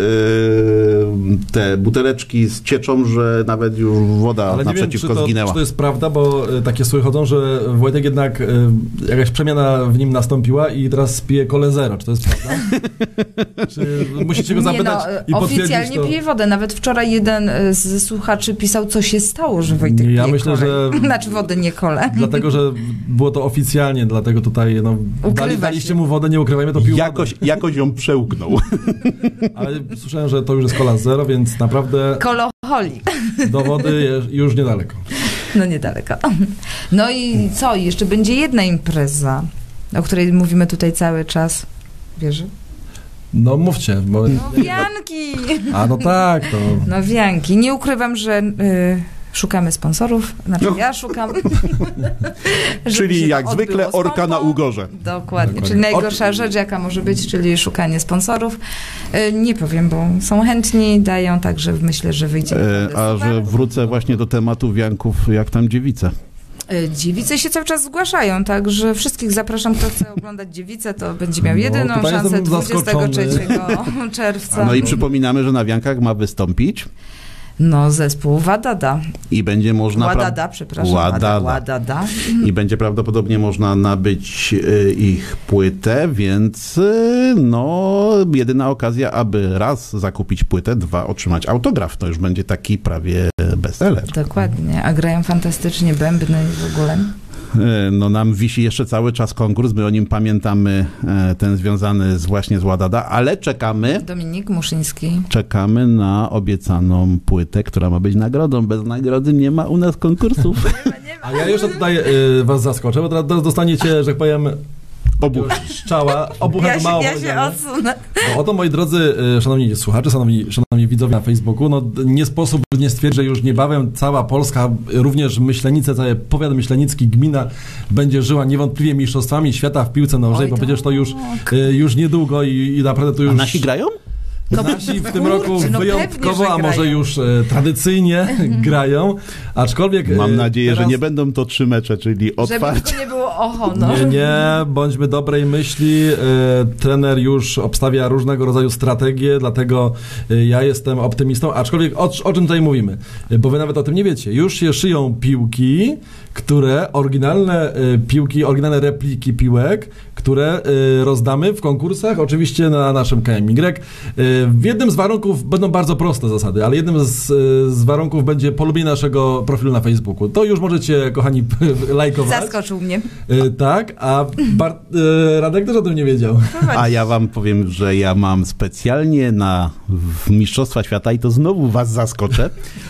te buteleczki z cieczą, że nawet już woda Ale nie wiem, czy naprzeciwko to, zginęła. czy to jest prawda, bo y, takie słuchy chodzą, że Wojtek jednak y, jakaś przemiana w nim nastąpiła i teraz pije kole zero. Czy to jest prawda? Czy musicie go Nie zapytać no, i potwierdzić oficjalnie to? pije wodę. Nawet wczoraj jeden e, z słuchaczy pisał, co się stało, że Wojtek Ja pije myślę, kole. że- Znaczy wodę, nie kole. Dlatego, że było to oficjalnie, dlatego tutaj no, Ukrywa dali, się. daliście mu wodę, nie ukrywajmy, to pił Jakoś, jakoś ją przełknął. wodę. Ale słyszałem, że to już jest kola zero, więc naprawdę Koloholik. do wody je- już niedaleko. No niedaleko. No i co? Jeszcze będzie jedna impreza, o której mówimy tutaj cały czas. Wierzy? No mówcie. Bo... No wianki! A no tak, to... No wianki. Nie ukrywam, że y, szukamy sponsorów. Znaczy No. ja szukam. żeby Czyli się jak to zwykle odbyło z orka na pompą. ugorze. Dokładnie, Dokładnie. czyli najgorsza rzecz, jaka może być, czyli szukanie sponsorów. Y, Nie powiem, bo są chętni, dają, także myślę, że wyjdzie. E, naprawdę a super. że wrócę właśnie do tematu wianków, jak tam dziewice. Y, Dziewice się cały czas zgłaszają, także wszystkich zapraszam, kto chce oglądać dziewicę, to będzie miał No, jedyną tutaj szansę jestem dwudziestego trzeciego zaskoczony. czerwca. No i przypominamy, że na wiankach ma wystąpić No, zespół Wadada. i będzie można... pra- Ładada, przepraszam. Ładada. Ładada. I będzie prawdopodobnie można nabyć y, ich płytę, więc y, no jedyna okazja, aby raz zakupić płytę, dwa otrzymać autograf. To już będzie taki prawie bestseller. Dokładnie, a grają fantastycznie bębny i w ogóle. Y, No nam wisi jeszcze cały czas konkurs, my o nim pamiętamy, y, ten związany z właśnie z Ładada, ale czekamy, Dominik Muszyński. czekamy na obiecaną płytę, która ma być nagrodą. Bez nagrody nie ma u nas konkursów. A ja jeszcze tutaj y, was zaskoczę, bo teraz teraz dostaniecie, że tak powiem, Obu. strzała. Obuchem Ja to się, mało ja się powiedziane. odsunę. No oto, moi drodzy, y, szanowni słuchacze, szanowni, szanowni widzowie na Facebooku, no nie sposób nie stwierdzić, że już niebawem cała Polska, również Myślenice, cały powiat myślenicki, gmina będzie żyła niewątpliwie mistrzostwami świata w piłce nożnej, Oj, bo przecież to już, tak. y, już niedługo i, i naprawdę to już... A nasi grają? Nasi w tym kurczę, roku no pewnie, wyjątkowo, że a może grają. już e, tradycyjnie grają, aczkolwiek... e, Mam nadzieję, teraz... że nie będą to trzy mecze, czyli Żeby otwarcie. tylko nie było oho, no. Nie, nie, bądźmy dobrej myśli. E, trener już obstawia różnego rodzaju strategie, dlatego e, ja jestem optymistą, aczkolwiek o, o czym tutaj mówimy? E, bo wy nawet o tym nie wiecie. Już się szyją piłki, które, oryginalne e, piłki, oryginalne repliki piłek, które e, rozdamy w konkursach, oczywiście na naszym K M Y. E, w jednym z warunków będą bardzo proste zasady, ale jednym z, z warunków będzie polubienie naszego profilu na Facebooku. To już możecie, kochani, lajkować. Zaskoczył mnie. E, tak, a Bar- e, Radek też o tym nie wiedział. A ja wam powiem, że ja mam specjalnie na w Mistrzostwa Świata i to znowu was zaskoczę,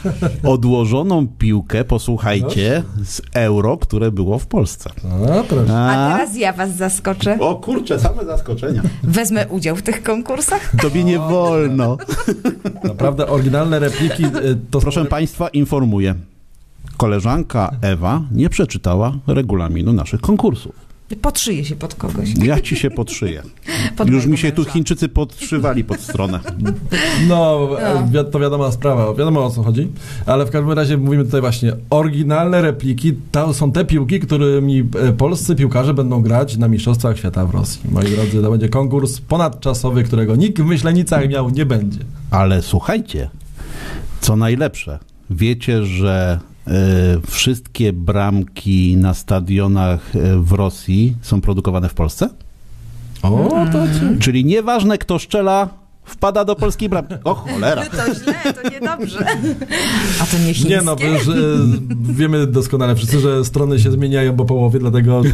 odłożoną piłkę, posłuchajcie, z Euro, które było w Polsce. A, proszę. A teraz ja was zaskoczę. O kurczę, same zaskoczenia. Wezmę udział w tych konkursach. Tobie nie wolno. Naprawdę oryginalne repliki e, to Proszę są... państwa, informuję. Koleżanka Ewa nie przeczytała regulaminu naszych konkursów. Podszyję się pod kogoś. Ja ci się podszyję. Pod Już mojego mi się tu męża. Chińczycy podszywali pod stronę. No, No. wi- to wiadoma sprawa, wiadomo o co chodzi, ale w każdym razie mówimy tutaj właśnie, oryginalne repliki, to są te piłki, którymi e, polscy piłkarze będą grać na Mistrzostwach Świata w Rosji. Moi drodzy, to będzie konkurs ponadczasowy, którego nikt w Myślenicach miał nie będzie. Ale słuchajcie, co najlepsze, wiecie, że y, wszystkie bramki na stadionach y, w Rosji są produkowane w Polsce? O, to ci... Czyli nieważne kto strzela, wpada do polskiej bramki. O cholera. To źle, to niedobrze. A to nie chińskie? Nie no, bo już e, wiemy doskonale wszyscy, że strony się zmieniają po połowie, dlatego że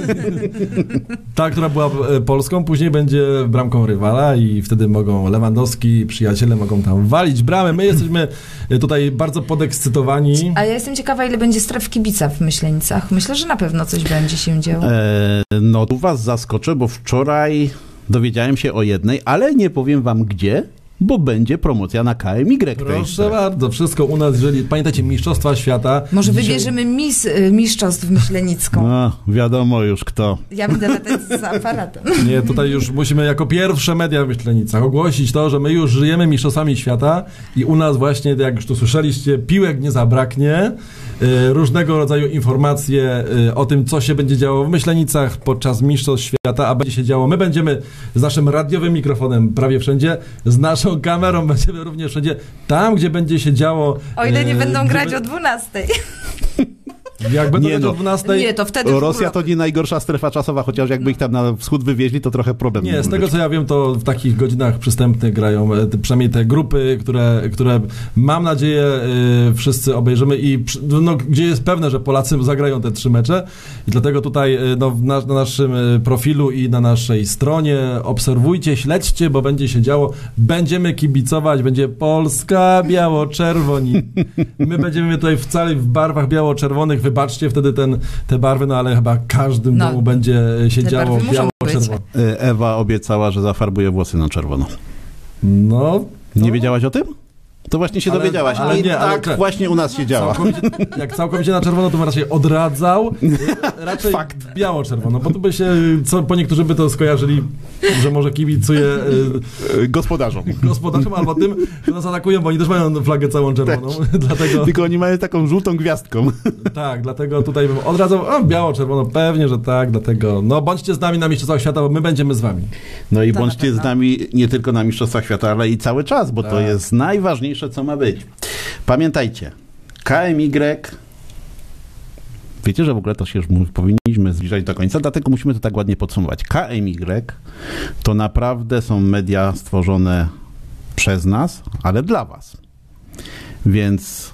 ta, która była e, Polską, później będzie bramką rywala i wtedy mogą Lewandowski i przyjaciele mogą tam walić bramy. My jesteśmy e, tutaj bardzo podekscytowani. A ja jestem ciekawa, ile będzie stref kibica w Myślenicach. Myślę, że na pewno coś będzie się działo. E, no tu was zaskoczę, bo wczoraj dowiedziałem się o jednej, ale nie powiem wam gdzie, bo będzie promocja na K M Y. Proszę bardzo, wszystko u nas, jeżeli pamiętajcie, Mistrzostwa Świata. Może Dzisiaj- wybierzemy mis, y, mistrzostw myślenicką. No, wiadomo już kto. Ja będę latać z aparatem. Nie, tutaj już musimy jako pierwsze media w Myślenicach ogłosić to, że my już żyjemy mistrzostwami świata i u nas właśnie, jak już tu słyszeliście, piłek nie zabraknie. Y, różnego rodzaju informacje y, o tym, co się będzie działo w Myślenicach podczas mistrzostw świata, a będzie się działo. My będziemy z naszym radiowym mikrofonem prawie wszędzie, z naszą kamerą będziemy również wszędzie. Tam, gdzie będzie się działo... O ile nie y, będą gdzie grać be- o dwunastej. Jak będą Nie grać no. o dwunastej... Nie, to wtedy... Rosja to nie najgorsza strefa czasowa, chociaż jakby ich tam na wschód wywieźli, to trochę problem. Nie, z mógłby tego być. co ja wiem, to w takich godzinach przystępnych grają e, te, przynajmniej te grupy, które, które mam nadzieję e, wszyscy obejrzymy i przy- no, gdzie jest pewne, że Polacy zagrają te trzy mecze i dlatego tutaj e, no, na, na naszym e, profilu i na naszej stronie obserwujcie, śledźcie, bo będzie się działo, będziemy kibicować, będzie Polska biało-czerwoni. My będziemy tutaj wcale w barwach biało-czerwonych, wybaczcie wtedy ten, te barwy, no ale chyba w każdym No, domu będzie się te działo barwy muszą być. biało-czerwono. E, Ewa obiecała, że zafarbuje włosy na czerwono. No, Nie wiedziałaś o tym? To właśnie się Ale- dowiedziałaś. ale I nie, ale tak te- właśnie u nas się działa. całkowicie, jak całkowicie na czerwono, to bym raczej odradzał. Raczej Fakt. biało-czerwono, bo tu by się, co, po niektórzy by to skojarzyli, że może kibicuje E, Gospodarzom. y, gospodarzom albo tym, że nas atakują, bo oni też mają flagę całą czerwoną. Dlatego, Tylko oni mają taką żółtą gwiazdką. tak, dlatego tutaj bym odradzał, a biało-czerwono, pewnie, że tak, dlatego, no bądźcie z nami na Mistrzostwach Świata, bo my będziemy z wami. No i To bądźcie na z pewno. nami nie tylko na Mistrzostwach Świata, ale i cały czas, bo to Tak. jest najważniejsze, co ma być. Pamiętajcie, K M Y... Wiecie, że w ogóle to się już mów- powinniśmy zbliżać do końca, dlatego musimy to tak ładnie podsumować. K M Y to naprawdę są media stworzone przez nas, ale dla was. Więc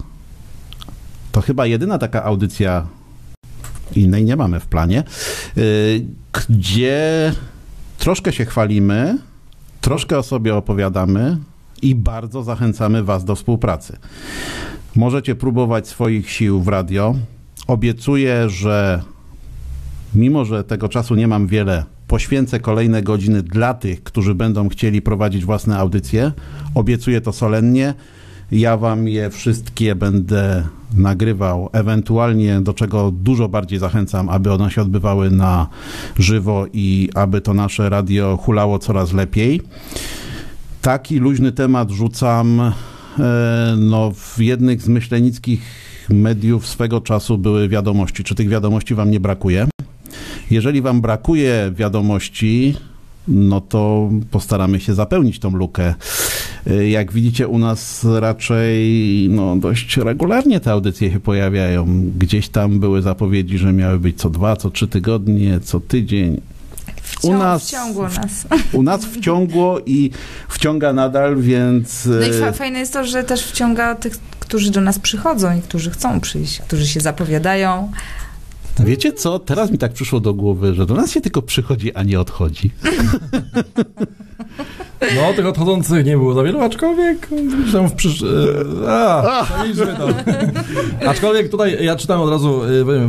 to chyba jedyna taka audycja, innej nie mamy w planie, yy, gdzie troszkę się chwalimy, troszkę o sobie opowiadamy i bardzo zachęcamy was do współpracy. Możecie próbować swoich sił w radio. Obiecuję, że mimo, że tego czasu nie mam wiele, poświęcę kolejne godziny dla tych, którzy będą chcieli prowadzić własne audycje. Obiecuję to solennie. Ja wam je wszystkie będę nagrywał, ewentualnie do czego dużo bardziej zachęcam, aby one się odbywały na żywo i aby to nasze radio hulało coraz lepiej. Taki luźny temat rzucam. E, no, w jednych z myślenickich mediów swego czasu były wiadomości. Czy tych wiadomości wam nie brakuje? Jeżeli wam brakuje wiadomości, no to postaramy się zapełnić tą lukę. Jak widzicie, u nas raczej no, dość regularnie te audycje się pojawiają. Gdzieś tam były zapowiedzi, że miały być co dwa, co trzy tygodnie, co tydzień. Wcią- U nas- Wciągło nas. U nas wciągło i wciąga nadal, więc... No i e, fa- fajne jest to, że też wciąga tych, którzy do nas przychodzą i którzy chcą przyjść, którzy się zapowiadają. Wiecie co? Teraz mi tak przyszło do głowy, że do nas się tylko przychodzi, a nie odchodzi. No, tych odchodzących nie było za wielu, aczkolwiek tam w przysz... A, zaliczmy to. Aczkolwiek tutaj ja czytam od razu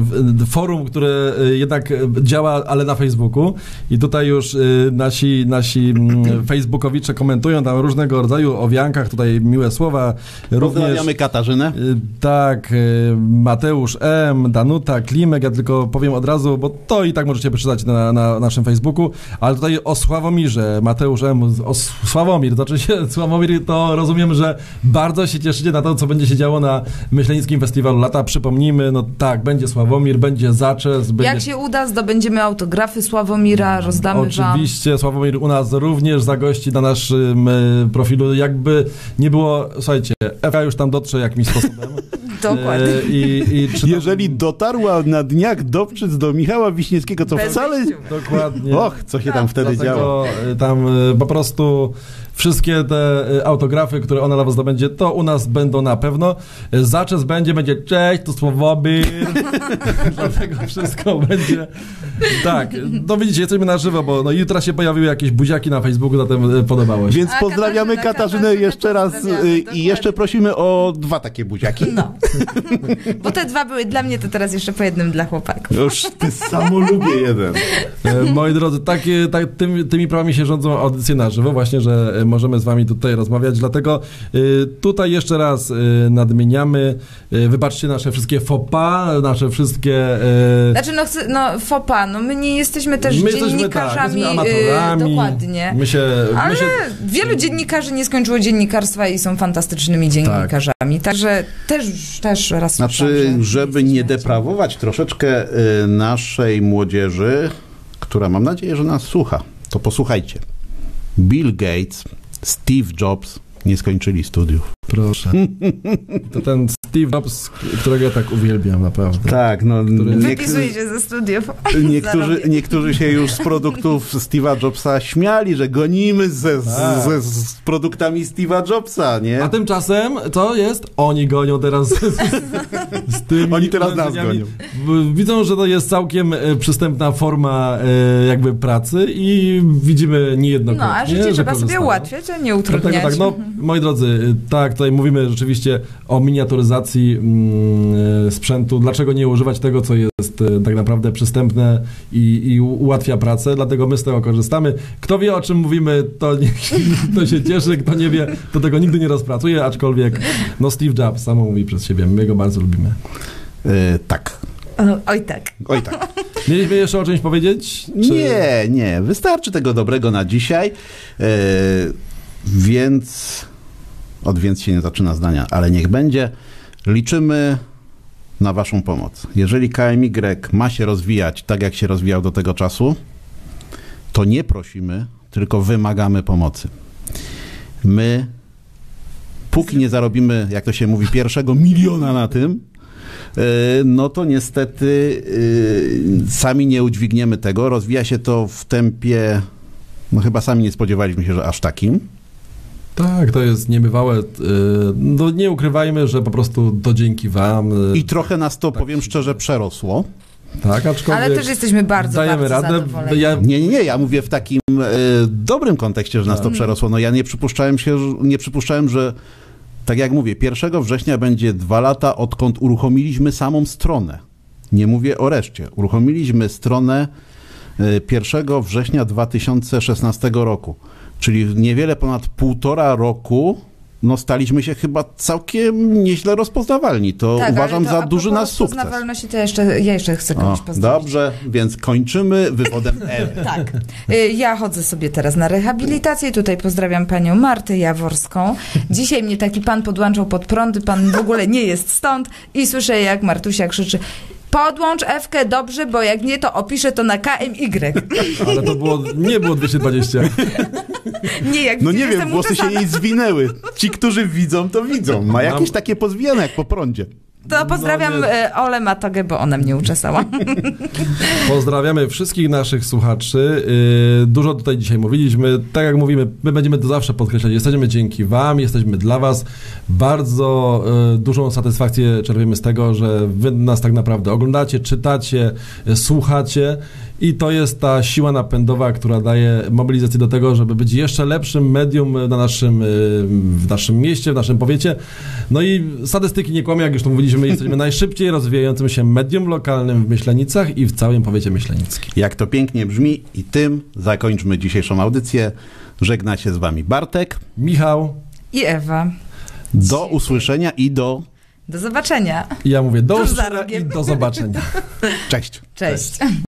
forum, które jednak działa, ale na Facebooku i tutaj już nasi, nasi facebookowicze komentują tam różnego rodzaju o wiankach, tutaj miłe słowa. Pozdrawiamy Katarzynę. Tak, Mateusz M., Danuta, Klimek, ja tylko powiem od razu, bo to i tak możecie przeczytać na, na naszym Facebooku, ale tutaj o Sławomirze, Mateusz M., o Sławomir, znaczy się Sławomir, to rozumiem, że bardzo się cieszycie na to, co będzie się działo na Myślenickim Festiwalu Lata. Przypomnijmy, no tak, będzie Sławomir, będzie Zaczes. Będzie... Jak się uda, zdobędziemy autografy Sławomira, rozdamy Oczywiście, wam. Oczywiście, Sławomir u nas również zagości na naszym profilu. Jakby nie było, słuchajcie, Ewa już tam dotrze jakimś sposobem. Dokładnie. E, i, i czy tam... Jeżeli dotarła na dniach Dobczyc do Michała Wiśniewskiego, to Bez wcale... wyjściu. Dokładnie. Och, co się tam wtedy Dlatego działo. tam e, po prostu wszystkie te e, autografy, które ona dla was zdobędzie, to u nas będą na pewno. E, Zaczes będzie, będzie cześć, to Sławomir. Dlatego wszystko będzie... Tak, no widzicie, jesteśmy na żywo, bo no jutro się pojawiły jakieś buziaki na Facebooku, zatem e, podobało się. Więc A, pozdrawiamy Katarzynę, Katarzynę Katarzynę jeszcze raz pozdrawiamy, y, i dokładnie. jeszcze prosimy o dwa takie buziaki. No. Bo te dwa były dla mnie, to teraz jeszcze po jednym dla chłopaków. Już ty samo lubię jeden. E, Moi drodzy, takie, tak, tym, tymi prawami się rządzą audycje na żywo, właśnie, że e, możemy z wami tutaj rozmawiać, dlatego e, tutaj jeszcze raz e, nadmieniamy, e, wybaczcie nasze wszystkie faux pas, nasze wszystkie... E, Znaczy, no, chcę, no fopa, no my nie jesteśmy też my jesteśmy, tak, dziennikarzami, jesteśmy y, amatorami. dokładnie. My się, Ale my się, wielu dziennikarzy nie skończyło dziennikarstwa i są fantastycznymi dziennikarzami. Także też, też raz Znaczy, słyszałam, że żeby nie jesteśmy- deprawować troszeczkę y, naszej młodzieży, która mam nadzieję, że nas słucha, to posłuchajcie. Bill Gates, Steve Jobs nie skończyli studiów. proszę. To ten Steve Jobs, którego ja tak uwielbiam, naprawdę. Tak, no Który- Wypisuje się ze studiów. niektórzy, Zarobię. niektórzy się już z produktów Steve'a Jobsa śmiali, że gonimy ze, Tak. z, ze, z produktami Steve'a Jobsa, nie? A tymczasem, co jest? Oni gonią teraz z, z, z tymi Oni teraz nas urządzeniami. gonią. W- Widzą, że to jest całkiem e, przystępna forma e, jakby pracy i widzimy niejednokrotnie, No, a życie że trzeba sobie korzystają. ułatwiać, a nie Dlatego utrudniać. tak, no, moi drodzy, tak, tutaj mówimy rzeczywiście o miniaturyzacji mm, sprzętu. Dlaczego nie używać tego, co jest e, tak naprawdę przystępne i, i u- ułatwia pracę, dlatego my z tego korzystamy. Kto wie, o czym mówimy, to, nie, to się cieszy, kto nie wie, to tego nigdy nie rozpracuje, aczkolwiek no Steve Jobs samo mówi przez siebie, my go bardzo lubimy. Y, tak. O, oj tak. Oj tak. Mieliśmy jeszcze o czymś powiedzieć? Czy... Nie, nie. Wystarczy tego dobrego na dzisiaj. E, więc... Od więc się nie zaczyna zdania, ale niech będzie. Liczymy na waszą pomoc. Jeżeli K M Y ma się rozwijać tak, jak się rozwijał do tego czasu, to nie prosimy, tylko wymagamy pomocy. My, póki nie zarobimy, jak to się mówi, pierwszego miliona na tym, e, no to niestety e, sami nie udźwigniemy tego. Rozwija się to w tempie, no chyba sami nie spodziewaliśmy się, że aż takim. Tak, to jest niebywałe. e, No nie ukrywajmy, że po prostu to dzięki wam. e, I trochę nas to, powiem szczerze, przerosło. Tak, aczkolwiek Ale też jesteśmy bardzo, dajemy bardzo radę. zadowoleni. Ja, Nie, nie, nie, ja mówię w takim e, dobrym kontekście, że nas to przerosło. No ja nie przypuszczałem się, że- nie przypuszczałem, że tak jak mówię, pierwszego września będzie dwa lata, odkąd uruchomiliśmy samą stronę. Nie mówię o reszcie. Uruchomiliśmy stronę e, pierwszego września dwa tysiące szesnastego roku. Czyli niewiele ponad półtora roku no staliśmy się chyba całkiem nieźle rozpoznawalni. To Tak, uważam ale to za a duży propos nasz sukces. rozpoznawalności, to jeszcze, ja jeszcze chcę kogoś O, pozdrowić. dobrze, więc kończymy wywodem Ewy. Tak. Y, Ja chodzę sobie teraz na rehabilitację. Tutaj pozdrawiam panią Martę Jaworską. Dzisiaj mnie taki pan podłączał pod prądy. Pan w ogóle nie jest stąd. I słyszę, jak Martusia krzyczy: podłącz Ewkę, dobrze, bo jak nie, to opiszę to na K M Y. ale to było, nie było dwieście dwadzieścia. Nie, jak No widzisz, nie wiem, jestem włosy się uczesana. jej zwinęły. Ci, którzy widzą, to widzą. Ma jakieś Mam- takie pozwijane jak po prądzie. To pozdrawiam No nie. e, Olę Matogę, bo ona mnie uczesała. Pozdrawiamy wszystkich naszych słuchaczy. Yy, Dużo tutaj dzisiaj mówiliśmy. Tak jak mówimy, my będziemy to zawsze podkreślać. Jesteśmy dzięki wam, jesteśmy dla was. Bardzo yy, dużą satysfakcję czerpiemy z tego, że wy nas tak naprawdę oglądacie, czytacie, yy, słuchacie i to jest ta siła napędowa, która daje mobilizację do tego, żeby być jeszcze lepszym medium na naszym, yy, w naszym mieście, w naszym powiecie. No i statystyki nie kłamią, jak już to mówiliśmy, jesteśmy najszybciej rozwijającym się medium lokalnym w Myślenicach i w całym powiecie myślenickim. Jak to pięknie brzmi i tym zakończmy dzisiejszą audycję. Żegna się z wami Bartek. Michał. I Ewa. Do usłyszenia i do... Do zobaczenia. I ja mówię do Tuż za usłyszenia rogiem. i do zobaczenia. Cześć. Cześć. Cześć.